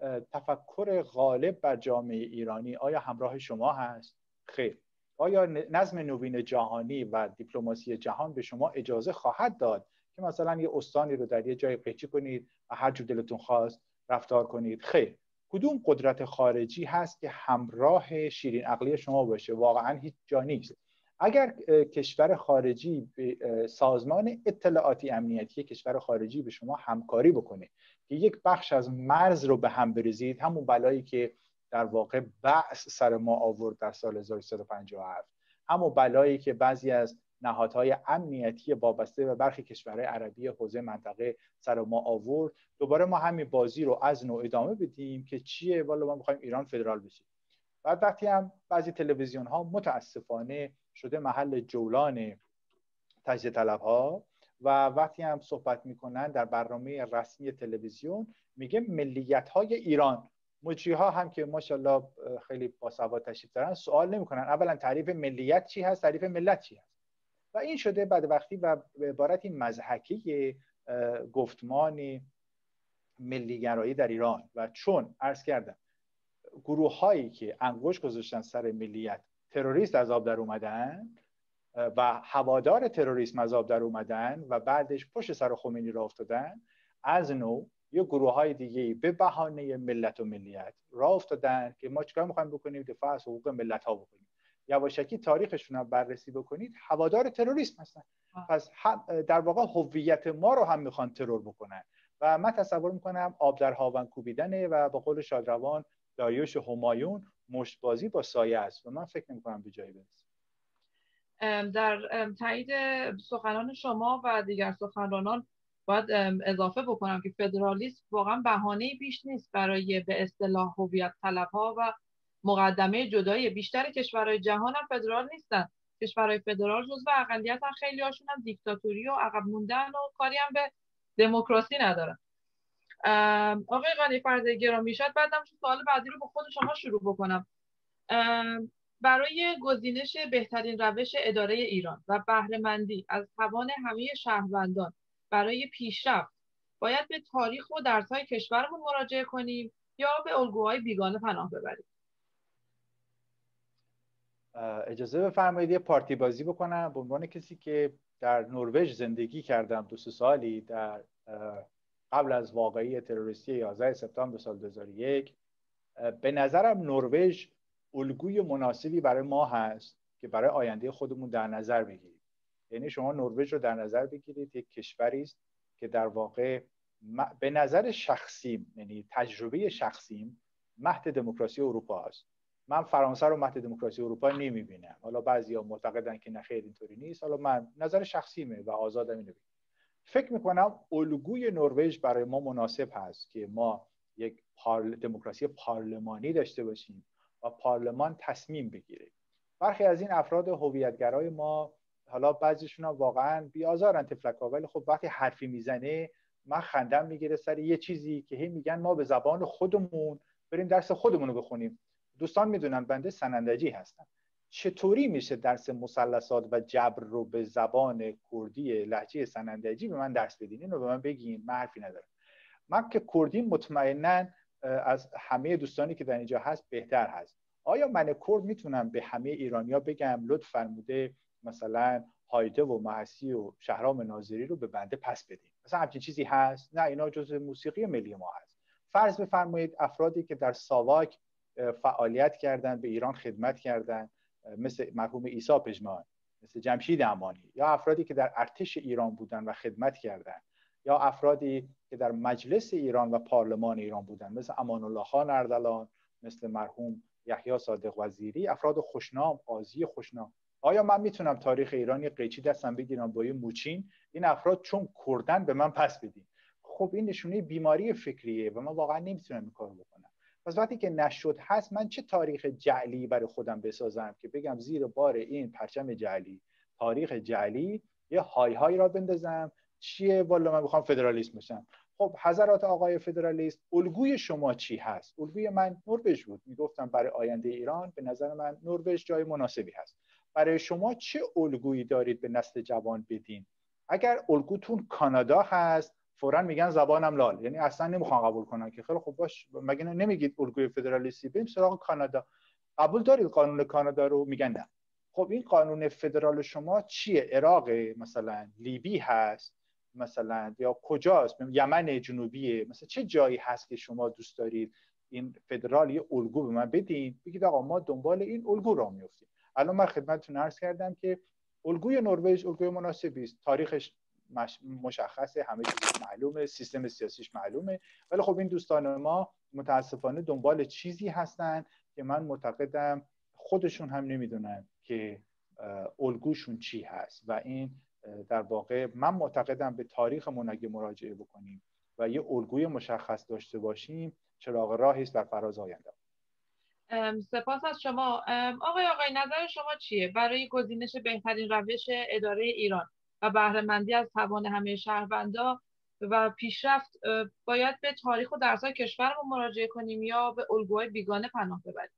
تفکر غالب بر جامعه ایرانی آیا همراه شما هست؟ خیر. آیا نظم نوین جهانی و دیپلماسی جهان به شما اجازه خواهد داد که مثلا یه استانی رو در یه جای قیچی کنید و هر جور دلتون خواست رفتار کنید؟ خیر. کدوم قدرت خارجی هست که همراه شیرین عقلی شما باشه؟ واقعا هیچ جا نیست. اگر کشور خارجی به سازمان اطلاعاتی امنیتی کشور خارجی به شما همکاری بکنه که یک بخش از مرز رو به هم بریزید، همون بلایی که در واقع بعث سر ما آورد در سال هزار و سیصد و پنجاه و هفت، همون بلایی که بعضی از نهادهای امنیتی وابسته به برخی کشورهای عربی حوزه منطقه سر ما آورد، دوباره ما همین بازی رو از نوع ادامه بدیم که چیه؟ والا ما می‌خوایم ایران فدرال بشه. بعد وقتی هم بعضی تلویزیون ها متاسفانه شده محل جولان تجزیه طلب‌ها و وقتی هم صحبت میکنن در برنامه رسمی تلویزیون میگه ملیت‌های ایران، مجری‌ها هم که ماشاءالله خیلی باسواد تشریف دارن سوال نمیکنن اولا تعریف ملیت چی هست، تعریف ملت چی هست. و این شده بدبختی و به عبارتی مضحکی گفتمان ملیگرایی در ایران. و چون عرض کردم گروه هایی که انگشت گذاشتن سر ملیت تروریست از آب در اومدن و هوادار تروریسم از آب در اومدن و بعدش پشت سر خمینی راه افتادن، از نو یه گروه های دیگه به بهانه ملت و ملیت راه افتادن که ما چیکار می‌خوایم بکنیم؟ دفاع از حقوق ملت ها بکنیم. یواشکی تاریخشون رو بررسی بکنید، هوادار تروریسم هستن. پس در واقع هویت ما رو هم میخوان ترور بکنن و من تصور میکنم آب در هاون کوبیدنه و به قول شادروان داریوش همایون مشتبازی با سایه است و من فکر نمی‌کنم به جایی برسه. در تایید سخنان شما و دیگر سخنرانان باید اضافه بکنم که فدرالیسم واقعا بهانه‌ای بیش نیست برای به اصطلاح هویت طلب‌ها و مقدمه جدایی. بیشتر کشورهای جهان هم فدرال نیستن. کشورهای فدرال جزو اقلیتن، خیلی هاشون هم دیکتاتوری و عقب موندن و کاری هم به دموکراسی ندارن. آقای قانی‌فرد گرامی، شاید بعدم سوال بعدی رو با خود شما شروع بکنم. برای گزینش بهترین روش اداره ایران و بهره‌مندی از توان همه شهروندان برای پیشرفت باید به تاریخ و درس‌های کشورمون مراجعه کنیم یا به الگوهای بیگانه پناه ببریم؟ اجازه بفرمایید یه پارتی بازی بکنم. به عنوان کسی که در نروژ زندگی کردم دو سه سالی، در قبل از واقعه تروریستی یازده سپتامبر سال دو هزار و یک، به نظرم نروژ الگوی مناسبی برای ما هست که برای آینده خودمون در نظر بگیریم. یعنی شما نروژ رو در نظر بگیرید، یک کشوری است که در واقع به نظر شخصیم، یعنی تجربه شخصیم، مهد دموکراسی اروپا است. من فرانسه رو مهد دموکراسی اروپا نمیبینم. حالا بعضیا معتقدن که نه خیر اینطوری نیست. حالا من نظر شخصیمه و آزادم اینو بگم. فکر میکنم الگوی نروژ برای ما مناسب هست که ما یک پارل... دموکراسی پارلمانی داشته باشیم و پارلمان تصمیم بگیره. برخی از این افراد هویتگرای ما، حالا بعضیشون هم واقعا بی‌آزارن تفلک‌ها، ولی خب وقتی حرفی میزنه من خندم میگیره سر یه چیزی که هی میگن ما به زبان خودمون بریم درس خودمون رو بخونیم. دوستان میدونن بنده سنندجی هستم. چطوری میشه درس مثلثات و جبر رو به زبان کردی لهجه سنندجی به من درس بدین؟ اینو به من بگین، من حرفی ندارم. من که کردی مطمئناً از همه دوستانی که در اینجا هست بهتر هست. آیا من کرد میتونم به همه ایرانیا بگم لطف فرموده مثلا هایده و محسی و شهرام ناظری رو به بنده پس بدین؟ مثلا همچین چیزی هست؟ نه، اینا جزء موسیقی ملی ما هست. فرض بفرمایید افرادی که در ساواک فعالیت کردن، به ایران خدمت کردن، مثل مرحوم عیسی پژمان، مثل جمشید امانی، یا افرادی که در ارتش ایران بودن و خدمت کردن، یا افرادی که در مجلس ایران و پارلمان ایران بودن مثل امان الله خان اردلان، مثل مرحوم یحیی صادق وزیری، افراد خوشنام، قاضی خوشنام. آیا من میتونم تاریخ ایرانی قیچی دستم بگیرم با یه موچین این افراد چون کردن به من پس بدین؟ خب این نشونه بیماری فکریه و من واقعا نمیتونم این کارو بکنم. پس وقتی که نشد هست، من چه تاریخ جعلی برای خودم بسازم که بگم زیر بار این پرچم جعلی، تاریخ جعلی، یه های های را بندازم؟ چیه؟ والا من میخوام فدرالیست بشم. خب حضرات آقای فدرالیست، الگوی شما چی هست؟ الگوی من نروژ بود. میگفتم برای آینده ایران به نظر من نروژ جای مناسبی هست. برای شما چه الگویی دارید به نسل جوان بدین؟ اگر الگوتون کانادا هست، فوراً میگن زبانم لال، یعنی اصلا نمیخوان قبول کنن که خیلی خوب باش، مگه نمیگید الگوی فدرالیستی، بریم سراغ کانادا. قبول دارید قانون کانادا رو؟ میگن نه. خب این قانون فدرال شما چیه؟ عراق مثلا، لیبی هست مثلا، یا کجاست؟ یمن جنوبیه مثلا. چه جایی هست که شما دوست دارید این فدرال یه الگو به من بدین، بگید آقا ما دنبال این الگو راه میافتیم. الان من خدمتتون عرض کردم که الگوی نروژ الگوی مناسبی است، تاریخش مشخصه، همه چیز معلومه، سیستم سیاسیش معلومه، ولی خب این دوستان ما متاسفانه دنبال چیزی هستن که من معتقدم خودشون هم نمیدونن که الگوشون چی هست و این در واقع من معتقدم به تاریخمون اگه مراجعه بکنیم و یه الگوی مشخص داشته باشیم، چراغ راهی است در فراز آینده. سپاس از شما. آقای آقای نظر شما چیه برای گزینش بهترین روش اداره ایران و بهره‌مندی از توان همه شهروندان و پیشرفت؟ باید به تاریخ و درس‌های کشورمون مراجعه کنیم یا به الگوهای بیگانه پناه ببریم؟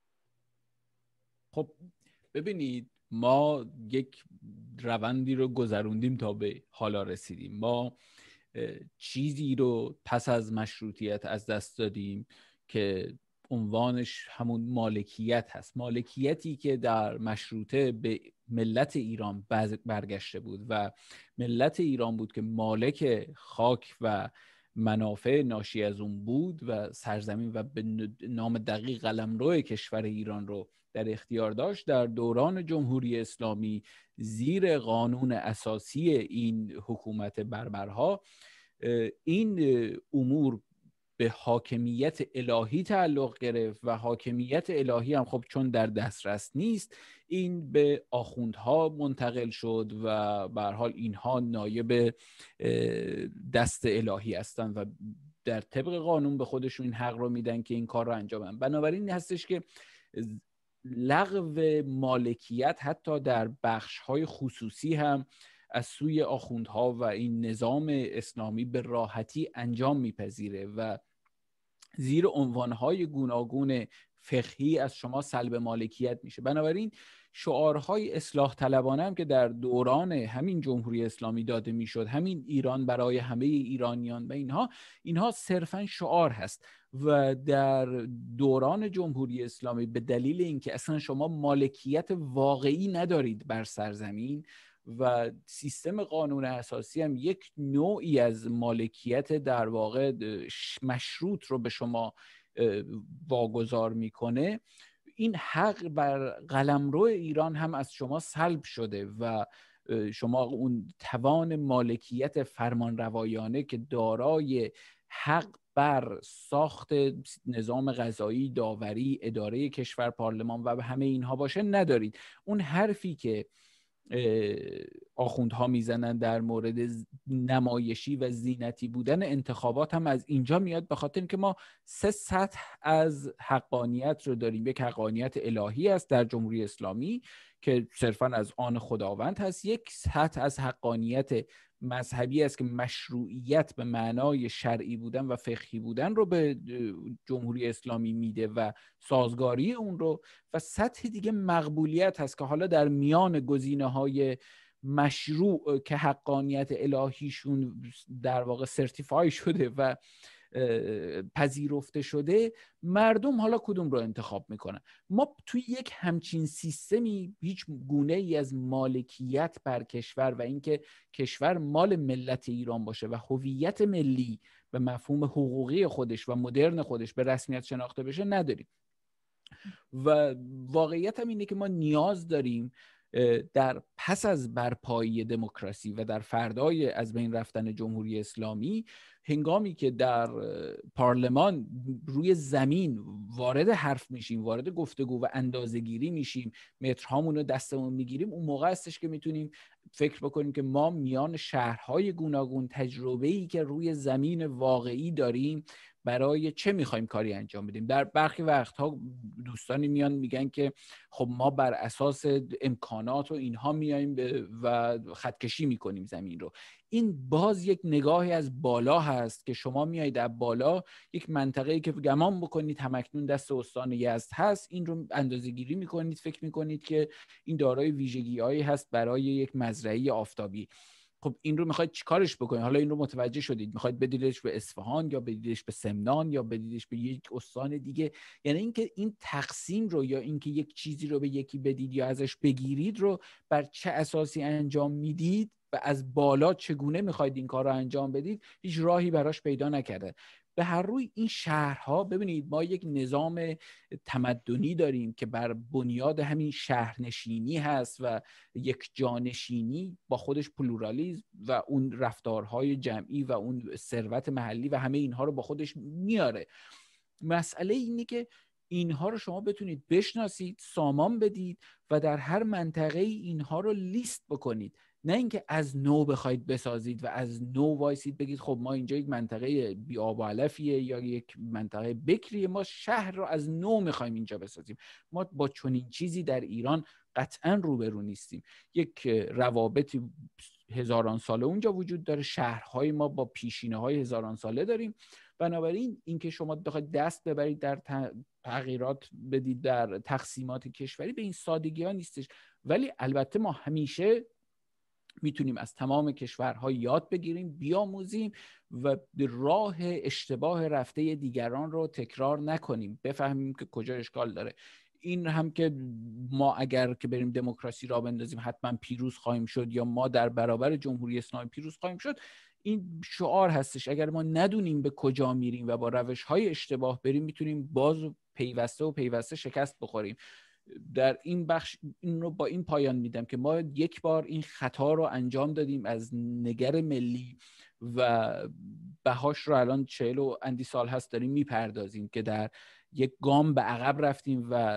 خب ببینید، ما یک روندی رو گذروندیم تا به حالا رسیدیم. ما چیزی رو پس از مشروطیت از دست دادیم که عنوانش همون مالکیت هست، مالکیتی که در مشروطه به ملت ایران برگشته بود و ملت ایران بود که مالک خاک و منافع ناشی از اون بود و سرزمین و به نام دقیق قلمرو کشور ایران رو در اختیار داشت. در دوران جمهوری اسلامی زیر قانون اساسی این حکومت بربرها این امور به حاکمیت الهی تعلق گرفت و حاکمیت الهی هم خب چون در دسترس نیست، این به آخوندها منتقل شد و به هر حال اینها نایب دست الهی هستند و در طبق قانون به خودشون این حق رو میدن که این کار رو انجام بدن. بنابراین هستش که لغو مالکیت حتی در بخش‌های خصوصی هم از سوی آخوندها و این نظام اسلامی به راحتی انجام میپذیره و زیر عنوانهای گوناگون فقهی از شما سلب مالکیت میشه. بنابراین شعارهای اصلاح طلبانه هم که در دوران همین جمهوری اسلامی داده میشد، همین ایران برای همه ایرانیان و اینها اینها صرفا شعار هست و در دوران جمهوری اسلامی به دلیل اینکه اصلا شما مالکیت واقعی ندارید بر سرزمین و سیستم قانون اساسی هم یک نوعی از مالکیت در واقع مشروط رو به شما واگذار میکنه، این حق بر قلمرو ایران هم از شما سلب شده و شما اون توان مالکیت فرمانروایانه که دارای حق بر ساخت نظام قضایی، داوری، اداره کشور، پارلمان و همه اینها باشه ندارید. اون حرفی که آخوندها میزنن در مورد نمایشی و زینتی بودن انتخابات هم از اینجا میاد، به خاطر اینکه ما سه سطح از حقانیت رو داریم. یک حقانیت الهی است در جمهوری اسلامی که صرفاً از آن خداوند هست، یک سطح از حقانیت مذهبی است که مشروعیت به معنای شرعی بودن و فقهی بودن رو به جمهوری اسلامی میده و سازگاری اون رو، و سطح دیگه مقبولیت هست که حالا در میان گزینه‌های مشروع که حقانیت الهیشون در واقع سرتیفای شده و پذیرفته شده، مردم حالا کدوم رو انتخاب میکنن. ما توی یک همچین سیستمی هیچ گونه ای از مالکیت بر کشور و اینکه کشور مال ملت ایران باشه و هویت ملی به مفهوم حقوقی خودش و مدرن خودش به رسمیت شناخته بشه نداریم. و واقعیت هم اینه که ما نیاز داریم در پس از برپایی دموکراسی و در فردای از بین رفتن جمهوری اسلامی، هنگامی که در پارلمان روی زمین وارد حرف میشیم، وارد گفتگو و اندازه‌گیری میشیم، مترهامون رو دستمون میگیریم، اون موقع هستش که میتونیم فکر بکنیم که ما میان شهرهای گوناگون تجربه‌ای که روی زمین واقعی داریم برای چه میخوایم کاری انجام بدیم. در برخی وقتها دوستانی میان میگن که خب ما بر اساس امکانات و اینها میایم و خطکشی میکنیم زمین رو. این باز یک نگاهی از بالا هست که شما میایید از بالا یک منطقه‌ای که گمان بکنید همکنون دست استان یزد هست، این رو اندازه‌گیری میکنید، فکر میکنید که این دارای ویژگی‌هایی هست برای یک مزرعه آفتابی. خب این رو میخواید چیکارش بکنید؟ حالا این رو متوجه شدید، میخواید بدیدش به اصفهان یا بدیدش به سمنان یا بدیدش به یک استان دیگه. یعنی اینکه این تقسیم رو یا اینکه یک چیزی رو به یکی بدید یا ازش بگیرید رو بر چه اساسی انجام میدید و از بالا چگونه میخواید این کار رو انجام بدید، هیچ راهی براش پیدا نکرده. به هر روی این شهرها، ببینید ما یک نظام تمدنی داریم که بر بنیاد همین شهرنشینی هست و یک جانشینی با خودش پلورالیسم و اون رفتارهای جمعی و اون ثروت محلی و همه اینها رو با خودش میاره. مسئله اینه که اینها رو شما بتونید بشناسید، سامان بدید و در هر منطقه اینها رو لیست بکنید، نه اینکه از نو بخواید بسازید و از نو وایسید بگید خب ما اینجا یک منطقه بی آب و علفیه یا یک منطقه بکریه، ما شهر رو از نو میخوایم اینجا بسازیم. ما با چنین چیزی در ایران قطعا روبرو نیستیم. یک روابطی هزاران ساله اونجا وجود داره، شهرهای ما با پیشینه‌های هزاران ساله داریم. بنابراین اینکه شما بخواید دست ببرید در تغییرات بدید در تقسیمات کشوری به این سادگی ها نیستش. ولی البته ما همیشه میتونیم از تمام کشورها یاد بگیریم، بیاموزیم و راه اشتباه رفته دیگران رو تکرار نکنیم، بفهمیم که کجا اشکال داره. این هم که ما اگر که بریم دموکراسی را بندازیم حتما پیروز خواهیم شد یا ما در برابر جمهوری اسلامی پیروز خواهیم شد، این شعار هستش. اگر ما ندونیم به کجا میریم و با روش‌های اشتباه بریم، میتونیم باز و پیوسته و پیوسته شکست بخوریم. در این بخش این رو با این پایان میدم که ما یک بار این خطا رو انجام دادیم از نگر ملی و بهاش رو الان چهل و اندی سال هست داریم میپردازیم که در یک گام به عقب رفتیم و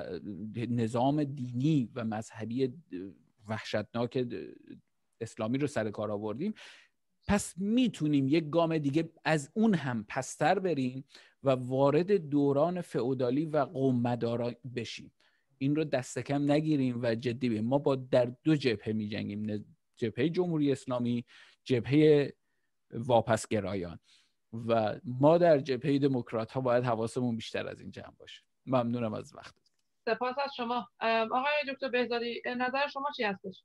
نظام دینی و مذهبی وحشتناک اسلامی رو سر کار آوردیم. پس میتونیم یک گام دیگه از اون هم پستر بریم و وارد دوران فئودالی و قوم‌مدارا بشیم. این رو دست کم نگیریم و جدی بیم. ما با در دو جبهه می جنگیم، جبهه جمهوری اسلامی، جبهه واپسگرایان، و ما در جبهه دموکرات ها باید حواسمون بیشتر از این جمع باشه. ممنونم از وقت. سپاس از شما. آقای دکتر بهزادی، نظر شما چی هستش؟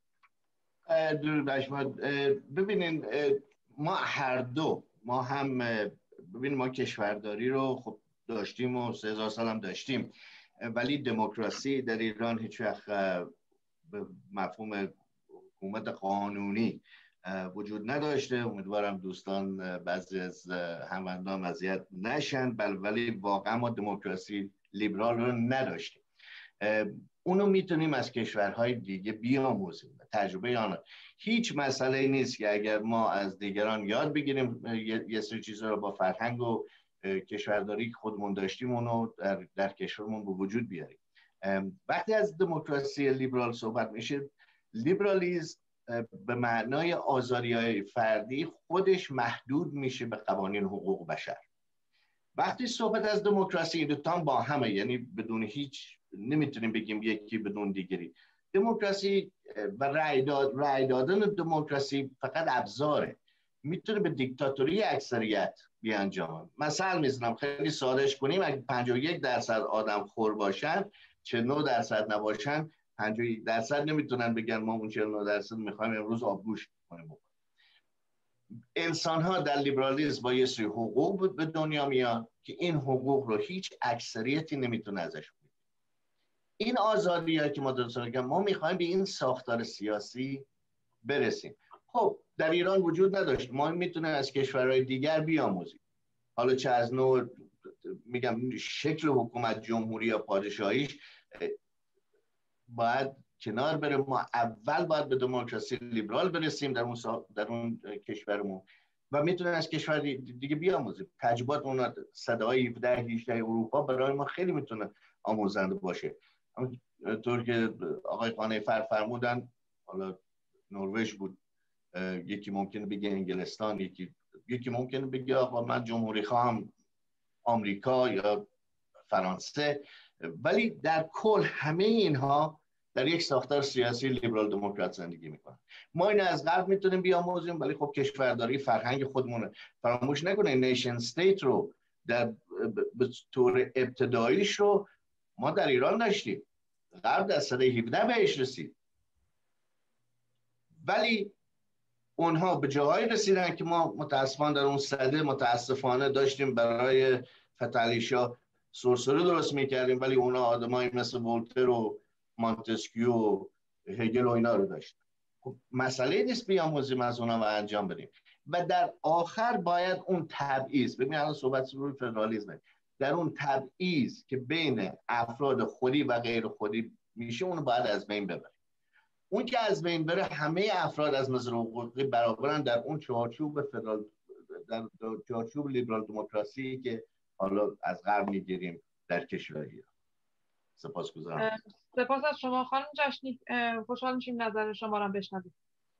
درود بر شما. ببینین ما هر دو، ما هم ببینین ما کشورداری رو خب داشتیم و سه هزار سال هم داشتیم، ولی دموکراسی در ایران هیچ وقت به مفهوم حکومت قانونی وجود نداشته. امیدوارم دوستان بعضی از هموندان اذیت نشن، ولی واقعا ما دموکراسی لیبرال رو نداشتیم. اونو میتونیم از کشورهای دیگه بیاموزیم، تجربه آنها. هیچ مسئله نیست که اگر ما از دیگران یاد بگیریم یه سری چیزا رو با فرهنگ و کشورداری که خودمون داشتیم اونو در, در کشورمون به وجود بیاریم. وقتی از دموکراسی لیبرال صحبت میشه، لیبرالیسم به معنای آزادی‌های فردی خودش محدود میشه به قوانین حقوق بشر. وقتی صحبت از دموکراسی، دو تا با همه، یعنی بدون هیچ، نمیتونیم بگیم یکی بدون دیگری. دموکراسی و رأی داد، رأی دادن دموکراسی فقط ابزاره، میتونه به دیکتاتوری اکثریت بیانجامه. مثلا میزنم خیلی سادهش کنیم، اگه پنجاه و یک درصد آدم خور باشن، چهل و نه درصد نباشن، پنجاه و یک درصد نمیتونن بگن ما اون چهل و نه درصد میخوایم امروز آبگوشت کنیم. انسان ها در لیبرالیسم با یه سری حقوق به دنیا میان که این حقوق رو هیچ اکثریتی نمیتونه ازش بگیره. این آزادی هایی که ما درست ما میخوایم به این ساختار سیاسی برسیم. خب در ایران وجود نداشت، ما میتونیم از کشورهای دیگر بیاموزیم. حالا چه از نوع میگم شکل حکومت جمهوری یا پادشاهیش باید کنار بره. ما اول باید به دموکراسی لیبرال برسیم در اون سا... در اون کشورمون و میتونن از کشور دیگه بیاموزیم. تجربات اون صدای هفده هجده اروپا برای ما خیلی میتونه آموزنده باشه. همونطور که آقای قانع‌فر فرمودن، حالا نروژ بود، یکی ممکنه بگه انگلستان، یکی یکی ممکنه بگه آقا من جمهوری خواهم آمریکا یا فرانسه، ولی در کل همه اینها در یک ساختار سیاسی لیبرال دموکرات زندگی میکنن. ما این از غرب میتونیم بیاموزیم، ولی خب کشورداری فرهنگ خودمونه. فراموش نکنه نیشن استیت رو در به طور ابتداییش رو ما در ایران داشتیم، غرب در سده هفده بهش رسید، ولی اونها به جاهایی رسیدن که ما متاسفانه در اون سده متاسفانه داشتیم برای فتحعلی شاه سرسره درست میکردیم، ولی اونا آدمایی مثل ولتر و مانتسکیو و هگل و اینا رو داشتن. خب مسئله نیست بیاموزیم از اونا و انجام بدیم. و در آخر باید اون تبعیض، ببین الان صحبت روی فدرالیسم، در اون تبعیض که بین افراد خودی و غیر خودی میشه، اونو باید از بین ببریم. اون که از بین بره، همه افراد از نظر حقوقی برابرن در اون چارچوب فدرال، در چارچوب لیبرال دموکراسی که حالا از غرب میگیریم در کشور ایران. سپاسگزارم. سپاس از شما خانم جشنی، خوشحال میشیم نظر شما رو بشنویم.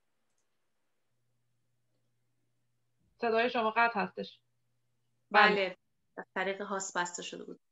صدای شما قطع هستش. بله، از طریق هاست بسته شده بود.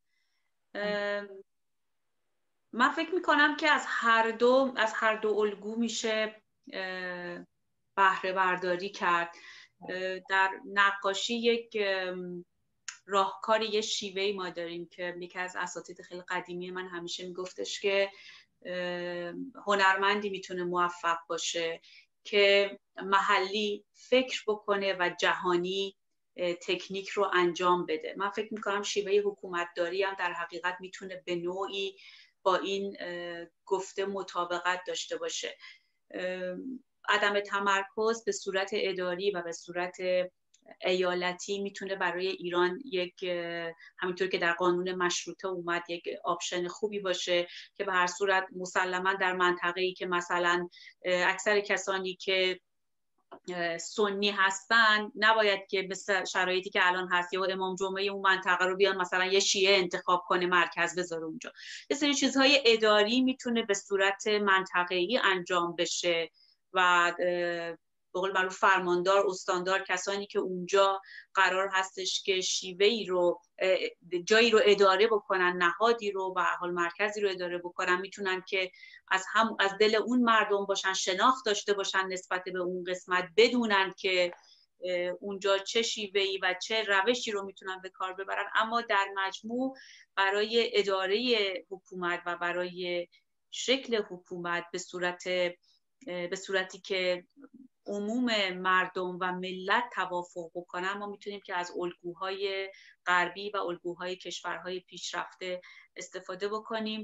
من فکر میکنم که از هر دو از هر دو الگو میشه بهره برداری کرد. در نقاشی یک راهکاری، یه شیوهی ما داریم که یکی از اساتید خیلی قدیمی من همیشه میگفتش که هنرمندی میتونه موفق باشه که محلی فکر بکنه و جهانی تکنیک رو انجام بده. من فکر میکنم شیوه حکومتداری هم در حقیقت میتونه به نوعی با این گفته مطابقت داشته باشه. عدم تمرکز به صورت اداری و به صورت ایالتی میتونه برای ایران یک، همینطور که در قانون مشروطه اومد، یک آپشن خوبی باشه که به هر صورت مسلما در منطقه‌ای که مثلا اکثر کسانی که سنی هستن نباید که مثل شرایطی که الان هست یا امام جمعه اون منطقه رو بیان مثلا یه شیعه انتخاب کنه مرکز بذاره اونجا. یه سری چیزهای اداری میتونه به صورت منطقه‌ای انجام بشه و به قول معروف فرماندار، استاندار، کسانی که اونجا قرار هستش که شیوهی رو، جایی رو اداره بکنن، نهادی رو و حال مرکزی رو اداره بکنن، میتونن که از هم از دل اون مردم باشن، شناخت داشته باشن نسبت به اون قسمت، بدونن که اونجا چه شیوهی و چه روشی رو میتونن به کار ببرن. اما در مجموع برای اداره حکومت و برای شکل حکومت به صورت به صورتی که عموم مردم و ملت توافق بکنن، ما میتونیم که از الگوهای غربی و الگوهای کشورهای پیشرفته استفاده بکنیم.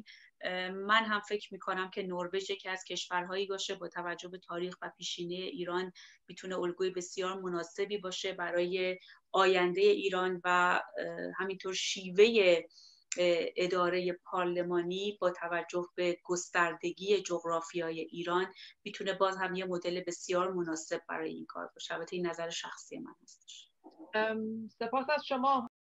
من هم فکر میکنم که نروژ یکی از کشورهایی باشه با توجه به تاریخ و پیشینه ایران میتونه الگوی بسیار مناسبی باشه برای آینده ایران و همینطور شیوه اداره پارلمانی با توجه به گستردگی جغرافیای ایران میتونه باز هم یه مدل بسیار مناسب برای این کار باشه. البته این نظر شخصی من هستش. سپاس از شما